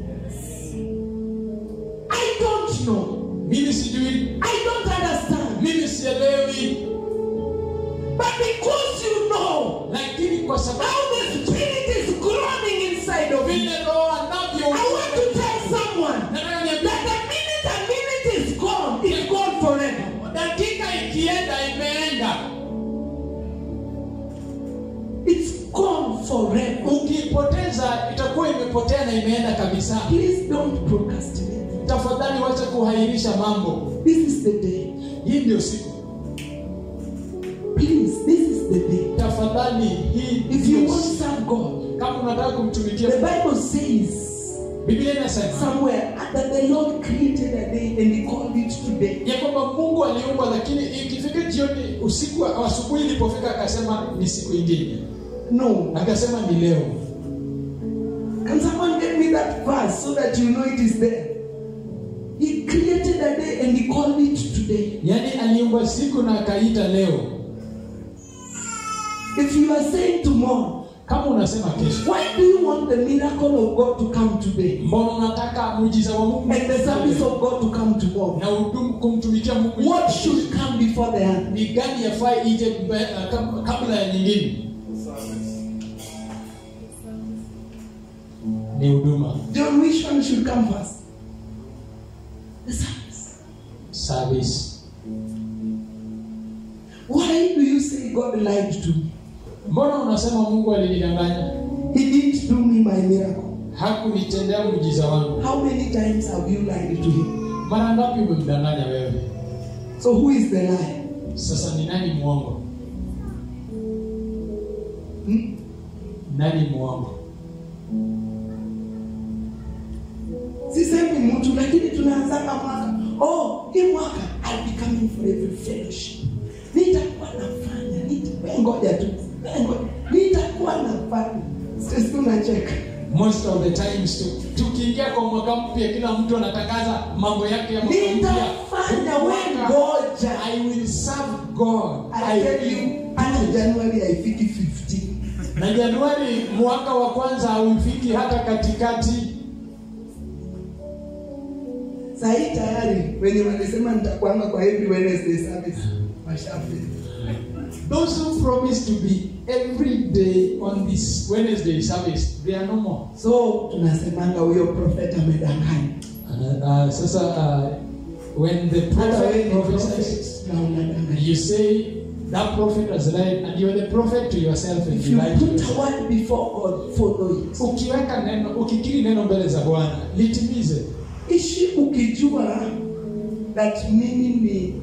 I don't know. Mimi sijui. I don't understand. Mimi sielewi. But because you know Lakini kwa sababu how the Spirit is growing inside of you, vile Roho anavyo, I want to tell someone that the minute a minute is gone, it's gone forever. dakika ikienda imeenda. It's gone forever. Ukipoteza itakuwa imepotea na imeenda kabisa. Please don't procrastinate. Tafadhali wacha kuhairisha mambo. This is the day. Hii ndio siku. Please, this is the day. Tafadhali hii If ndio you want to siku. serve God, Kama unataka kumtumikia, the Bible says Biblia inasema somewhere that the Lord created a day and He called it today. ya kwamba Mungu aliumba, lakini ikifika jioni, usiku au asubuhi ilipofika akasema ni siku nyingine. No. Akasema ni leo. Can someone get me that verse so that you know it is there? He created a day and He called it today. Yaani aliumba siku na akaita leo. If you are saying tomorrow, Kama unasema kesho, why do you want the miracle of God to come today mbona unataka muujiza wa Mungu and the service of God to come tomorrow? na kumtumikia Mungu? What should come before the hand? Ni gani yafaa ije kabla ya nyingine? Ni huduma. John, which one should come first? The service. Service. Why do you say God lied to me? Mbona unasema Mungu alinidanganya? He didn't do me my miracle. Hakunitendea muujiza wangu. How many times have you lied to Him? Mara ngapi umemdanganya wewe? So who is the liar? Sasa ni nani muongo? Nani muongo? Sisemi mtu, lakini tunaanza mwaka. Oh, hii mwaka I'll be coming for every fellowship. Nitakuwa nafanya, ngoja tu. Nitakuwa nafanya. Sisi tunacheka. Most of the times tukiingia kwa mwaka mpya, kila mtu anatangaza mambo yake ya mwaka mpya. Nitafanya wewe ngoja. I will serve God. I tell you, hata Januari haifiki 15. Na Januari mwaka wa kwanza haufiki hata katikati. Sasa tayari wenye walisema nitakuanga kwa every Wednesday service mashafi. Those who promise to be every day on this Wednesday service, they are no more. So tunasemanga huyo prophet amedanganya. When the prophet prophesies, na unadanganya. you say that prophet has lied, and you are the prophet to yourself, and If you you lie to put yourself. a word before God, follow it. Ukiweka neno, ukikiri neno mbele za Bwana, litimize. Ishi ukijua that mimi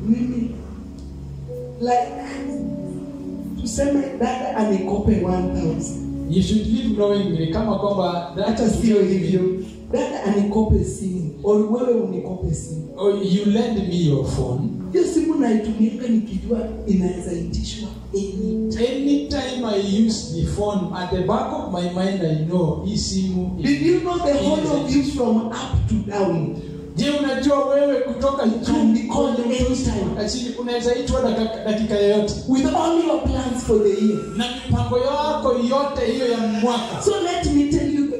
like tuseme dada anikope 1000. You should live knowing kama kwamba Hata sio hivyo. Dada anikope simu au wewe unikope simu. or you lend me your phone. Hiyo simu naitumia nikijua inaweza itishwa Anytime I use the phone, at the back of my mind I know hii simu. Did you know the whole of you from up to down? Je, unajua wewe kutoka Can be called anytime. Lakini unaweza itwa dakika yoyote. With all your plans for the year. Na mipango yako yote hiyo ya mwaka. So let me tell you the best thing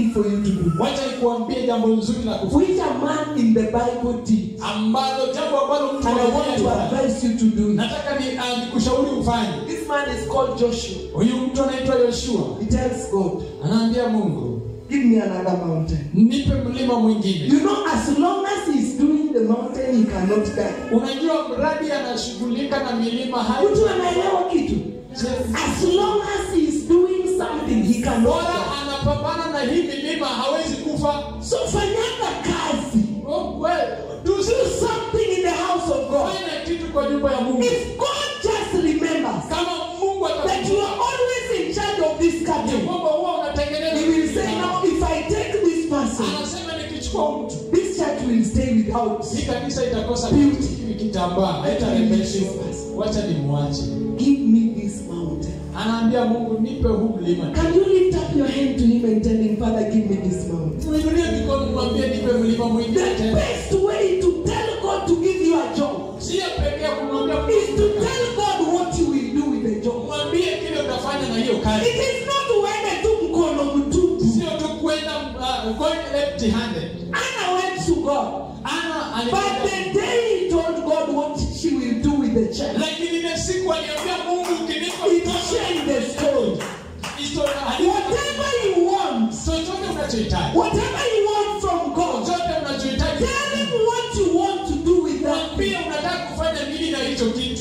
thing for you to do. Wacha nikuambie jambo nzuri la kufanya. Which a man in the Bible did. Ambalo jambo ambalo mtu And I want to advise you to do it. nataka nikushauri ufanye. This man is called Joshua. Huyu mtu anaitwa Yoshua. He tells God, Anaambia Mungu, give me another mountain. nipe mlima mwingine. You know, as long as he's doing the mountain, he cannot die. Unajua mradi anashughulika na milima hayo. Mtu anaelewa kitu. As long as he's doing something, he cannot Bora die. anapambana na hii milima hawezi kufa. So fanyanga kazi. Oh, well, Do something in the house of God. fanya kitu kwa nyumba ya Mungu. If God just remembers Kama Mungu that you are always in charge of this cattle, kwamba huwa unatengeneza, he will say, now if I take this person, anasema nikichukua mtu, this church will stay without. hii kanisa itakosa Beauty. kitambaa, haitarembeshwa. Wacha nimwache. Give me this mountain. Anaambia Mungu, nipe huu mlima. Can you lift up your hand to him and tell him, Father, give me this mountain? Uinulie mikono mwambie nipe mlima mwingine The tena. best way to tell God to give you a job Sio pekee kumwambia is to tell God what you will do with the job. mwambie kile utafanya na hiyo kazi. It is not uende tu mkono mtupu. Sio tu kwenda going empty handed. Anna went to God. Ana But the day he told God what she will do with the church, lakini ile siku aliambia Mungu ukinipa it changed the story. Whatever you want, chochote unachohitaji, whatever you want from God, chochote unachohitaji, tell him what you want to do with that. pia unataka kufanya nini na hicho kitu.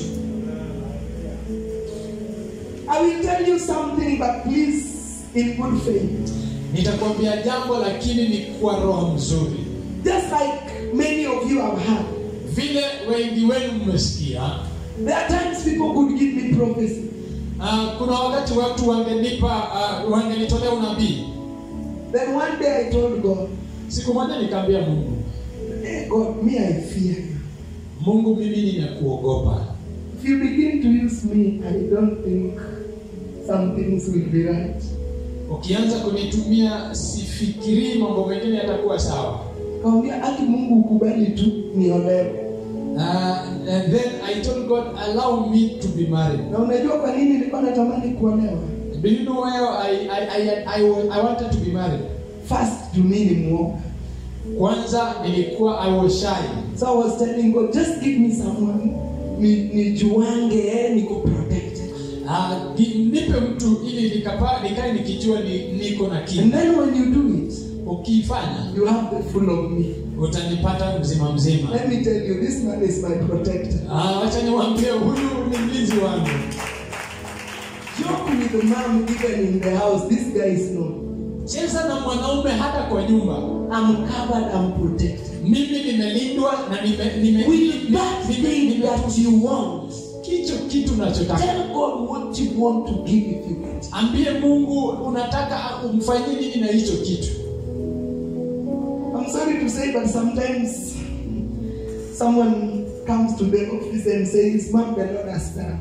I will tell you something, but please, in good faith. Nitakwambia jambo lakini ni kwa roho mzuri. Just like many of you have heard, Vile wengi wenu mmesikia, there are times people could give me prophecy. kuna wakati watu wangenitolea unabii. Then one day I told God, Siku moja nikamwambia Mungu, hey God, me I fear you. Mungu mimi ninakuogopa. If you begin to use me, I don't think some things will be right. Ukianza kunitumia sifikiri mambo mengine yatakuwa sawa. Kaambia ati Mungu ukubali tu niolewe. And then I told God, allow me to be married. Na unajua kwa nini nilikuwa natamani kuolewa? Do you know why I wanted to be married? First, to me ni muoga. Kwanza nilikuwa I was shy. So I was telling God, just give me someone nijuange niko protected. Nipe mtu ili nikae nikijua niko na kitu. And then when you do it, ukifanya you have the full of me. utanipata mzima mzima. Let me tell you, this man is my protector. Acha niwaambie huyu ni mlinzi wangu. Joke with the man even in the house. This guy is known. Cheza na mwanaume hata kwa nyumba. I'm covered, I'm protected. Mimi nimelindwa na with that thing that you want. Kitu unachotaka. Tell God what you want to give if you get. Ambie Mungu unataka umfanyie nini na hicho kitu. I'm sorry to say, but sometimes someone comes to the office and says, "Mom, the Lord has done."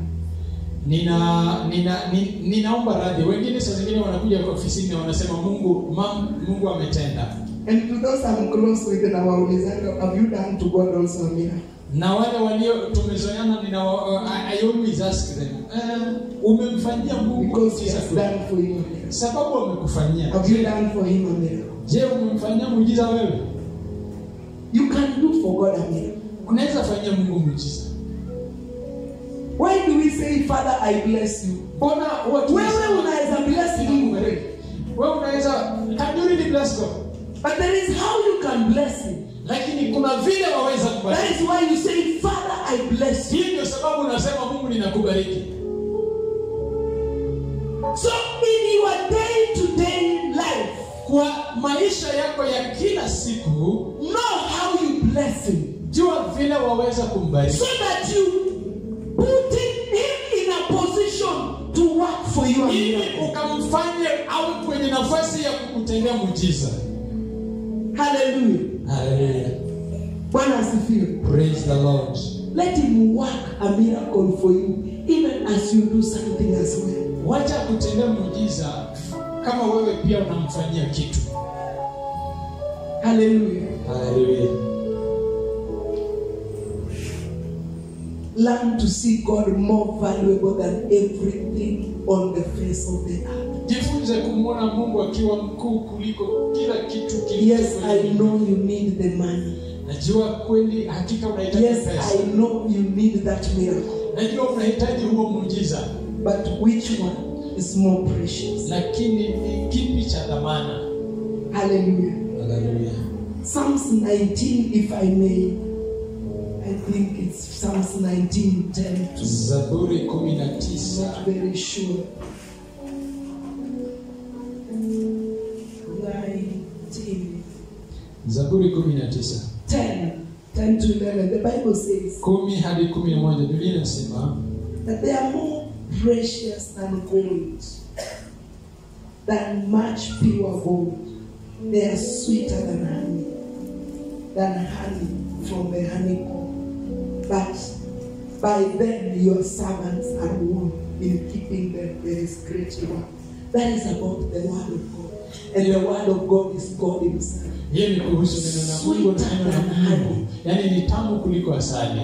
Ninaomba radhi. Wengine saa zingine wanakuja kwa ofisini na wanasema Mungu ametenda. And to those I'm close with, na waulizanga, have you done to God also a miracle? Na wale walio tumezoeana I always ask them, umemfanyia Mungu because he has done for you. Sababu amekufanyia. Have you done for him a miracle? Je, umemfanyia muujiza wewe? You can do for God a miracle. Unaweza fanyia Mungu muujiza. Why do we say, Father, I bless you? Bona watu wewe unaweza bless Mungu. Wewe unaweza, can you really bless God? But there is how you can bless him. Lakini kuna vile waweza kubariki. That is why you say, Father, I bless you. Hii ndio sababu unasema Mungu ninakubariki. So in your day-to-day life, kwa maisha yako ya kila siku, know how you bless him. Jua vile waweza kumbariki. So that you put him in a position to work for you. Ili ukamfanye au kwenye nafasi ya kukutendea muujiza. Hallelujah. Hallelujah. Bwana asifiwe. Praise the Lord. Let him work a miracle for you, even as you do something as well. Wacha kutendea muujiza kama wewe pia unamfanyia kitu. Hallelujah. Hallelujah. Learn to see God more valuable than everything on the face of the earth. Jifunze kumwona Mungu akiwa mkuu kuliko kila kitu kilicho. Yes, I know you need the money. Najua kweli hakika unahitaji Yes, pesa. I know you need that miracle. Najua unahitaji huo muujiza. But which one is more precious? Lakini ni kipi cha dhamana? Hallelujah. Hallelujah. Psalms 19, if I may. I think it's Psalms 19:10. Zaburi 19. Not very sure. 19. Zaburi 19. 10 to 11. The Bible says 10 hadi 11 Biblia inasema that they are more precious than gold, than much pure gold. They are sweeter than honey from the honeycomb. But by them your servants are warned. In keeping them there is great reward. That is about the word of God. And the word of God is God himself. Yeye ni kuhusu neno la Mungu na neno la Mungu. Yaani ni tamu kuliko asali.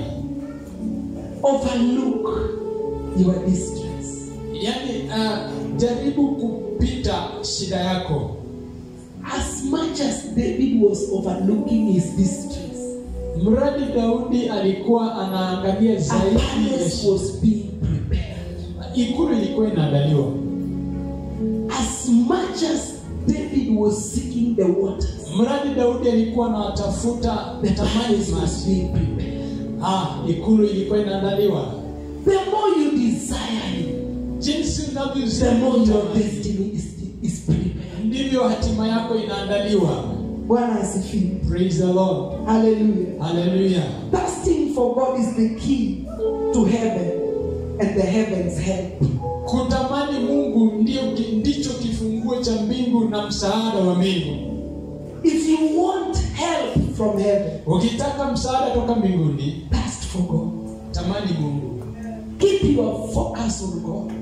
Overlook your distress. Yaani jaribu kupita shida yako. As much as David was overlooking his distress, Mradi Daudi alikuwa anaangalia a zaidi ya palace shida. was being prepared. Ikulu ilikuwa inaandaliwa. As much as David was seeking the waters, Mradi Daudi alikuwa anatafuta the tamani palace was maji. being prepared. Ikulu ilikuwa inaandaliwa. The more you desire him, Jinsi the more unavyozidi your destiny is prepared. ndivyo hatima yako inaandaliwa. Bwana asifiwe. Praise the Lord. Hallelujah. Hallelujah. Thirsting for God is the key to heaven and the heavens help. Kutamani Mungu ndicho kifunguo cha mbingu na msaada wa mbingu. If you want help from heaven, Ukitaka msaada toka mbinguni, thirst for God. tamani Mungu. Keep your focus on God.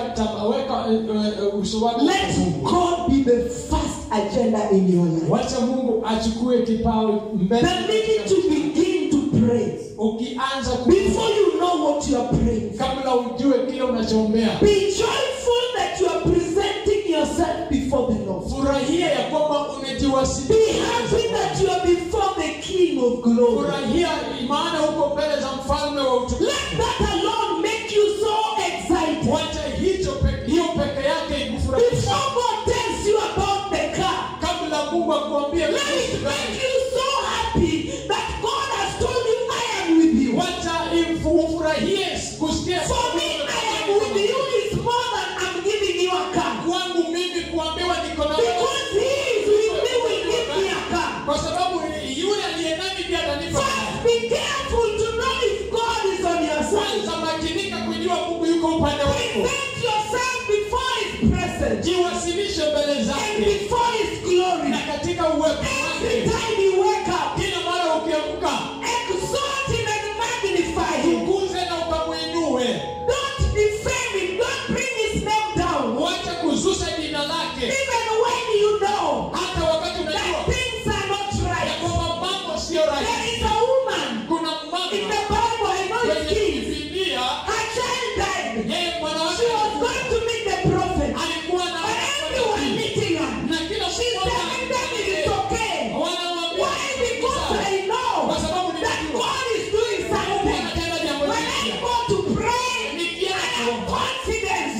Weka uso wako kwa Let Mungu. God be the first agenda in your life. Wacha Mungu achukue kipao mbele. The minute you begin to pray, Ukianza before you know what you are praying for, kabla ujue kile unachoombea, be joyful that you are presenting yourself before the Lord. furahia ya kwamba umejiwasilisha. Be happy that you are before the King of glory. Furahia maana uko mbele za mfalme wa utukufu. Let that alone make you so excited. Wacha hiyo peke yake ikufurahishe. Before God tells you about the car, Kabla Mungu akuambie let it make you so happy that God has told you, I am with you. wacha ufurahie kusikia For me, I am with you is more than I'm giving you a car. kwangu mimi kuambiwa niko na wewe. Because he is with me will give me a car. Kwa sababu yule aliye nami pia atanipa. First, be careful to know if God is on your side. Kwanza makinika kujua Mungu yuko upande wako. Present yourself before his presence Jiwasilishe mbele and zake before his glory. na katika uwepo Every wake. time you wake up, Kila mara ukiamka, exalt him and magnify him. tukuze na ukamuinue. Don't defame him. Don't bring his name down. Wacha kuzusa jina lake. Even when you know Hata wakati that unajua things are not ya right. kwamba mambo sio There rahisi. is a woman Kuna in mama the Bible, I know kwenye it is. Biblia, Her child died. yeye She mwanawake was going to meet the prophet. alikuwa na But everyone meeting her. na kila She's telling them it is okay. wanamwambia Why? Because I know kwa sababu that ninajua God is doing Mungu something. anatenda jambo When I jipya. go to pray, I have confidence.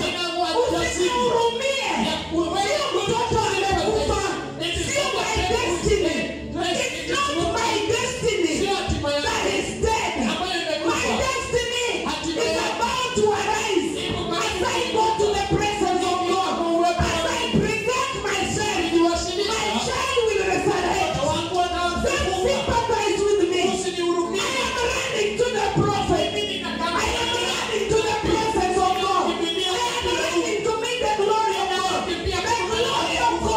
Usihurumie. Sio mtoto amekufa. Sio my destiny. It's not my destiny that is dead. My destiny is about to arise as I go to the presence of God. As I present myself, my child will resurrect. Don't sympathize with me. I am running to the prophet. I am running to the presence of God. I am running to meet the glory of God. The glory of God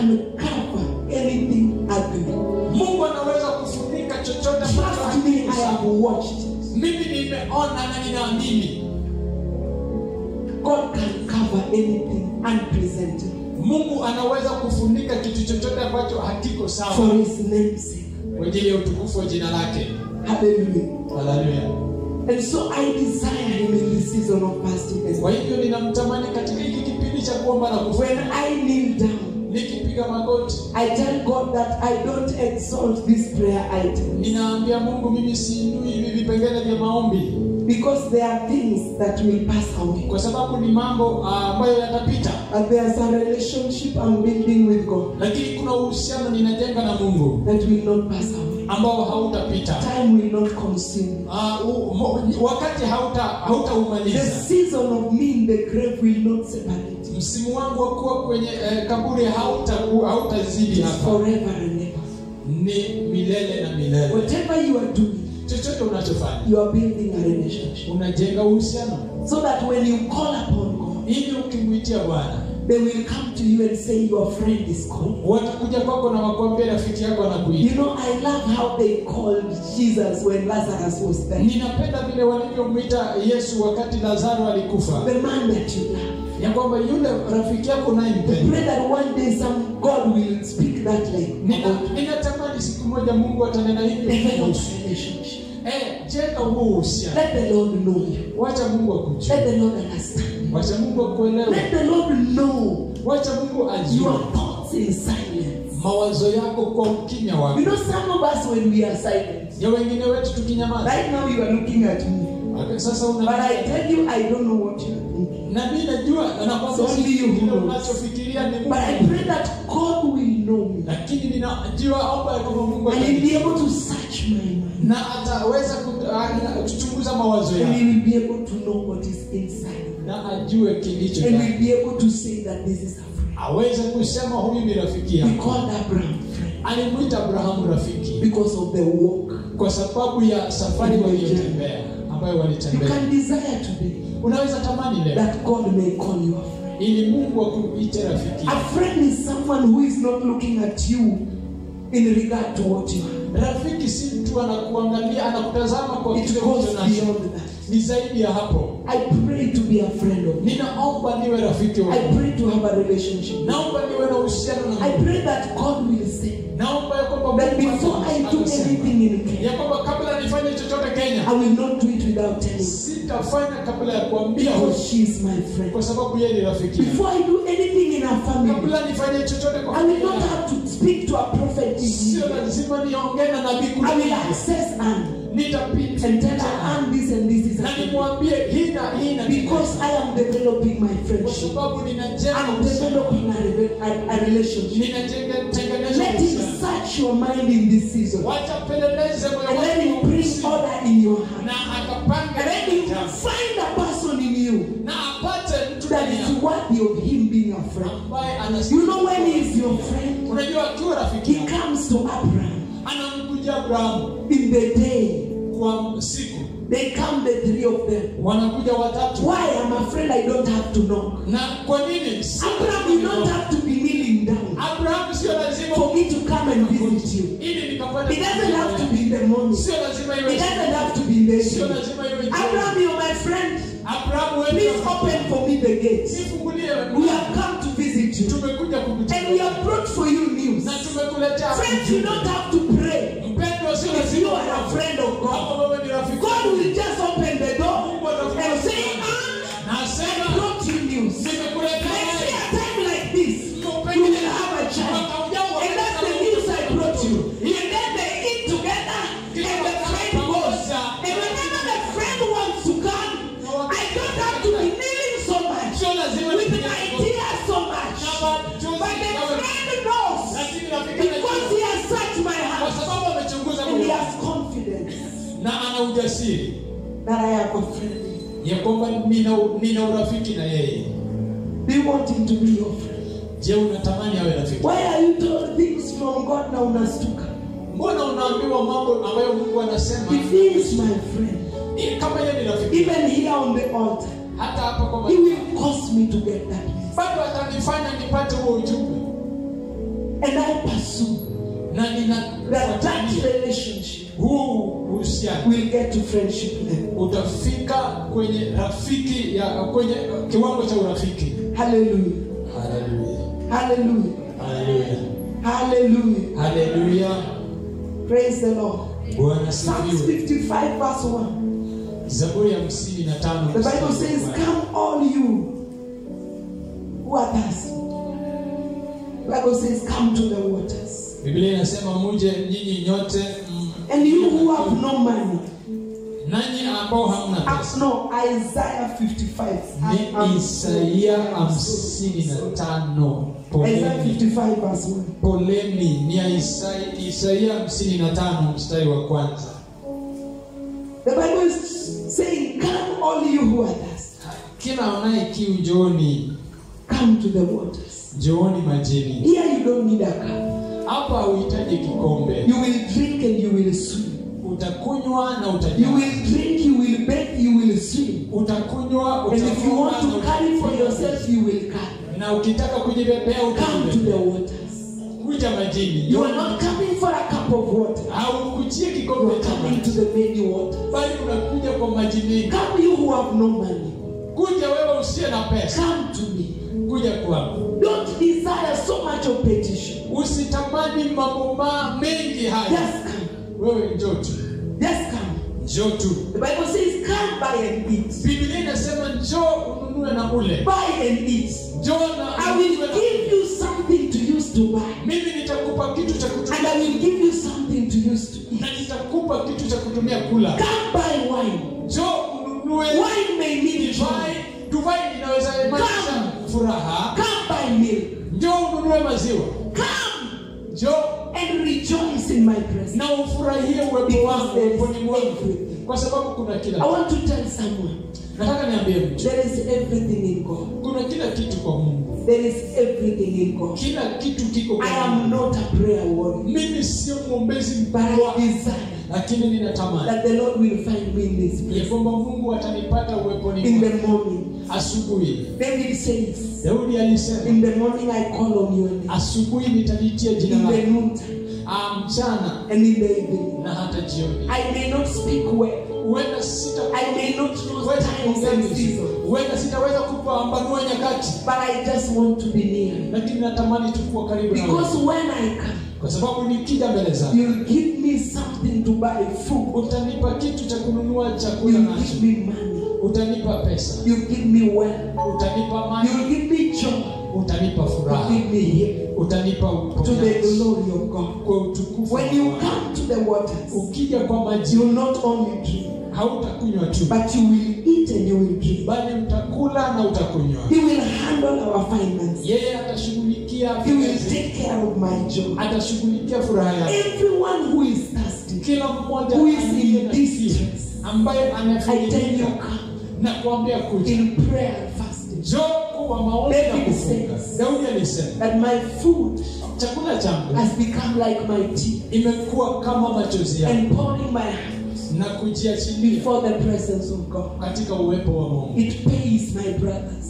can cover anything ugly. Mungu anaweza kufunika chochote Trust me, I have watched it. Mimi nimeona na ninaamini. God can cover anything unpresented. Mungu anaweza kufunika kitu chochote ambacho hakiko sawa. For his name's sake. Kwa ajili ya utukufu wa jina lake. Hallelujah. Hallelujah. And so I desire him in this season of fasting. Kwa hivyo ninamtamani katika hiki kipindi cha kuomba na kufunga. When I kneel down, Nikipiga magoti, I tell God that I don't exalt this prayer item. ninaambia Mungu mimi siinui hivi vipengele vya maombi. Because there are things that will pass away. Kwa sababu ni mambo ambayo yatapita. And there's a relationship I'm building with God Lakini kuna uhusiano ninajenga na Mungu that will not pass away. ambao hautapita. Time will not consume. Wakati hautaumaliza. The season of me in the grave will not separate. Msimu wangu wa kuwa kwenye kaburi hautazidi hapa. Forever and ever. Ni milele na milele. Whatever you are doing, Chochote unachofanya, you are building a relationship. unajenga uhusiano. So that when you call upon God, Ili ukimwitia Bwana, they will come to you and say your friend is called. watakuja kwako na wakwambie rafiki yako anakuita. You know, I love how they called Jesus when Lazarus was there. Ninapenda vile walivyomwita Yesu wakati Lazaro alikufa. The man that you love. Ya kwamba yule rafiki yako unayempenda. Pray that one day God will speak that like Ninatamani siku moja Mungu atanena hivi. develop relationship. Jenga huo uhusiano. Let the Lord know you. Wacha Mungu akujue. Let the Lord understand you. Wacha Mungu akuelewe. Let the Lord know Wacha Mungu ajue your thoughts in silence. mawazo yako kwa ukimya wako. You know, some of us when we are silent, Ya wengine wetu tukinyamaza. right now you are looking at me. Sasa But I tell you, I don't know what you are thinking. na mimi najua na kwamba So only you kile knows. unachofikiria ni But I Mungu. pray that God will know me. Lakini ninajua omba kwamba Mungu And He will be able to search my mind. na ataweza kuchunguza mawazo And yako He will be able to know what is inside. na ajue kilicho And ndani. will be able to say that this is a friend. Aweze kusema huyu ni rafiki He yako. called Abraham friend Alimwita Abrahamu rafiki because of the walk. kwa sababu ya safari waliyotembea ambayo You walitembea. can desire today Unaweza tamani leo that God may call you a friend. ili Mungu akuite rafiki. A friend is someone who is not looking at you in regard to what you have. Rafiki si mtu anakuangalia, anakutazama kwa It kile goes ulichonacho. beyond that. Ni zaidi ya hapo. I pray to be a friend of you. Ninaomba niwe rafiki wako. I pray to have a relationship. Naomba niwe na uhusiano na I Mungu. pray that God will say Naomba ya kwamba that Mungu before I do atasema anything in Kenya, ya kwamba kabla nifanye chochote Kenya, I will not do it without telling you. sitafanya kabla ya kuambia Because wewe, she is my friend. kwa sababu yeye ni rafiki yangu. Before I do anything in our family, Kabla nifanye chochote kwa I will not familia, have to speak to a prophet. sio lazima niongee na nabii I will kuna access Anne nitapita and tell her, Anne, this and this is na happening. nimwambie hii na Because I am developing my kwa friendship. sababu ninajenga I'm uhusiano. developing a relationship. Ninatengeneza Let him uhusiano. search your mind in this season. Wacha peleleze moyo And let him wako bring order in your heart. na akapanga And let him find a person in you na apate mtu that ndani is yako worthy of him being your friend. ambaye You know when he is your friend, unajua akiwa rafiki he yako, comes to Abraham anamkuja Abrahamu in the day. kwa siku, They come, the three of them. wanakuja watatu. Why? I'm afraid I don't have to knock. Na kwa nini? Abraham, you don't have to be kneeling down Abrahamu sio lazima for me to come and visit you. ili nikafanye. It doesn't have to be in the morning. Sio lazima It iwe. doesn't have to be in the Sio evening. lazima iwe. Abraham, you're my friend. Abrahamu wewe. Please open for me the gates. Nifungulie. We have come to visit you. Tumekuja And we kukutembelea. have brought for you news. Na tumekuletea. Friends, you don't have to pray. Mpendwa, sio If you lazima are a friend of God, kama wewe ni rafiki. God will just open the door and say, Na I sema brought you news. nimekuletea. Next year, a time like this, you will have a child. And that's the news I brought you. And then they eat together and the friend goes. And whenever the friend wants to come, I don't have to be kneeling so much, Sio lazima with my tears so much. But the friend knows Lakini rafiki because he has searched my kwa heart sababu amechunguza and he moyo has confidence na ana ujasiri that I have a friend. ya kwamba nina urafiki na yeye. Do you want him to be your friend? Je, unatamani awe rafiki? Why are you told things from God na unastuka? Mbona unaambiwa mambo ambayo Mungu anasema? If he is my friend, Kama yeye ni rafiki, even here on the altar, hata hapa kwa he will cause me to get that. bado atanifanya nipate huo ujumbe. and I pursue, that relationship will get to friendship level. Utafika kwenye rafiki ya kwenye kiwango cha urafiki. Hallelujah. Hallelujah. Hallelujah. Hallelujah. Hallelujah. Hallelujah. Praise the Lord. Bwana Psalms sifiwe. 55 verse 1. Zaburi ya 55. The Bible says, "Come all you who are thirsty." The Bible says, "Come to the waters." Biblia inasema muje nyinyi nyote And you who have no money. nanyi ambao hamna pesa. No, Isaiah 55. Ni Isaia 55. Isaiah 55 verse 1. Polemi ni Isaia 55 mstari wa kwanza. The Bible is saying, "Come all you who are thirsty." Kila anaye kiu njooni. Come to the waters. Njooni majini. Here you don't need a cup. Hapa uhitaji kikombe. You will drink and you will swim. Utakunywa na You utajaza. will drink, you will bathe, you will swim. Utakunywa, And if you want utakunywa to carry for yourself, you will carry. na ukitaka kujibebea Come to utajibebea. the waters. Kuja majini. You are not coming for a cup of water. Au kujie You kikombe are cha coming maji. to the many waters. Bali unakuja kwa majini. Come you who have no money. Kuja wewe usiye na pesa. Come to me. Kuja kwangu. Don't desire so much of petition. Usitamani mambo mengi haya. Just come. Wewe njoo tu. Just come. Njoo tu. The Bible says, "Come buy and eat." Biblia inasema njoo ununue na ule. Buy and eat. Njoo na I will give you something to use to buy. mimi nitakupa kitu cha And kutumia. I will give you something to use to eat. Na nitakupa kitu cha kutumia kula. Come buy wine. Njoo ununue Wine may mean joy. divai. Divai inaweza maanisha furaha. Come buy milk. Njoo ununue maziwa. Come Njoo and rejoice in my presence. na ufurahie uwepo wangu uweponi mwangu. Kwa sababu kuna kila I want to tell someone, nataka niambie mtu. there is everything in God. Kuna kila kitu kwa Mungu. There is everything in God. Kila kitu kiko kwa I am Mungu. not a prayer warrior, Mimi sio mwombezi but mkubwa, I desire lakini ninatamani that the Lord will find me in this ya place. kwamba Mungu atanipata uweponi In mwangu. the morning, Asubuhi David says, Daudi alisema, "In the morning I call on your name. asubuhi nitalitia jina In the lako, noontime mchana and in the evening. na hata jioni. I may not speak well. Huenda I may not know huweza times and kuongea vizuri. seasons, Huenda sitaweza kupambanua nyakati, but I just want to be near you. lakini natamani tu kuwa karibu na Because wewe. when I come, Kwa sababu nikija mbele zako, you'll give me something to buy food. utanipa kitu cha kununua chakula You'll nacho. give me money. Utanipa pesa, You'll give me wealth. utanipa mali, You'll give me joy. utanipa You'll furaha, give me healing. utanipa To the uponyaji glory of God. kwa utukufu. When you wa Bwana. come to the waters, Ukija kwa maji, you'll not only drink, hautakunywa tu, but you will eat and you will drink. bali utakula na utakunywa. He will handle our finances. Yeye atashughulikia He will fedha, take care of my joy. atashughulikia furaha yako. Everyone who is thirsty, Kila mmoja who is aliye in na kiu, distress, ambaye I tell you, anafikiria come na kuambia kuja, in prayer and fasting. njoo kwa maombi na David kufunga. says Daudi alisema, that my food chakula changu has become like my tea imekuwa kama machozi yangu and pouring my hands na kujiachilia before the presence of God. katika uwepo wa Mungu. It pays my brothers.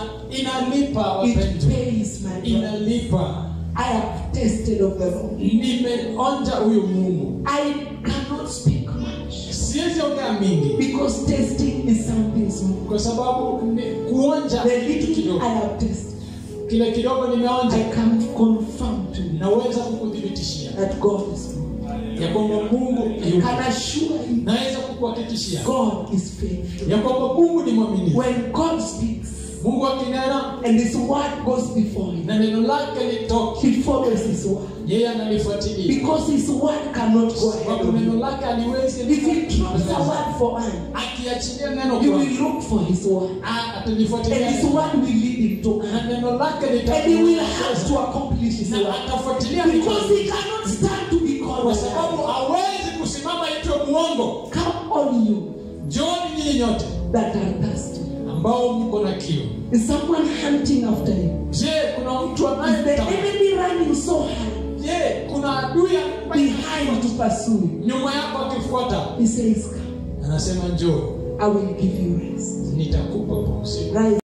Inalipa It wapendwa, pays my brothers. inalipa. I have tasted of the Lord. Nimeonja huyu Mungu. I cannot speak much Siwezi ongea mingi because tasting is something small. kwa sababu ni kuonja The kitu little kidogo. I have tasted, Kile kidogo nimeonja, I can confirm to you naweza kukuthibitishia that God is good. ya kwamba Mungu I yupo. can assure you Naweza kukuhakikishia God is faithful. ya kwamba Mungu ni mwaminifu. When God speaks Mungu akinena and His word goes before Him, na neno lake litoke, He follows His word yeye analifuatilia, because His word cannot go ahead sababu of neno Him. lake aliwezi. If He drops a word for man, Akiachilia neno you kwa will look for His word, and atalifuatilia His word will lead Him to na man, neno lake and He will have litakuwa to accomplish His na word atafuatilia because He cannot stand to be called kwa a sababu liar. hawezi kusimama itwe muongo. Come all you Njooni nyinyi nyote that are thirsty. ambao mko na kiu. Is someone hunting after you? Je, kuna mtu Is the anayemtafuta? enemy running so hard Je, kuna adui behind to pursue you? nyuma yako akifuata? He says, come, Anasema njoo, I will give you rest. nitakupa pumziko. Rise.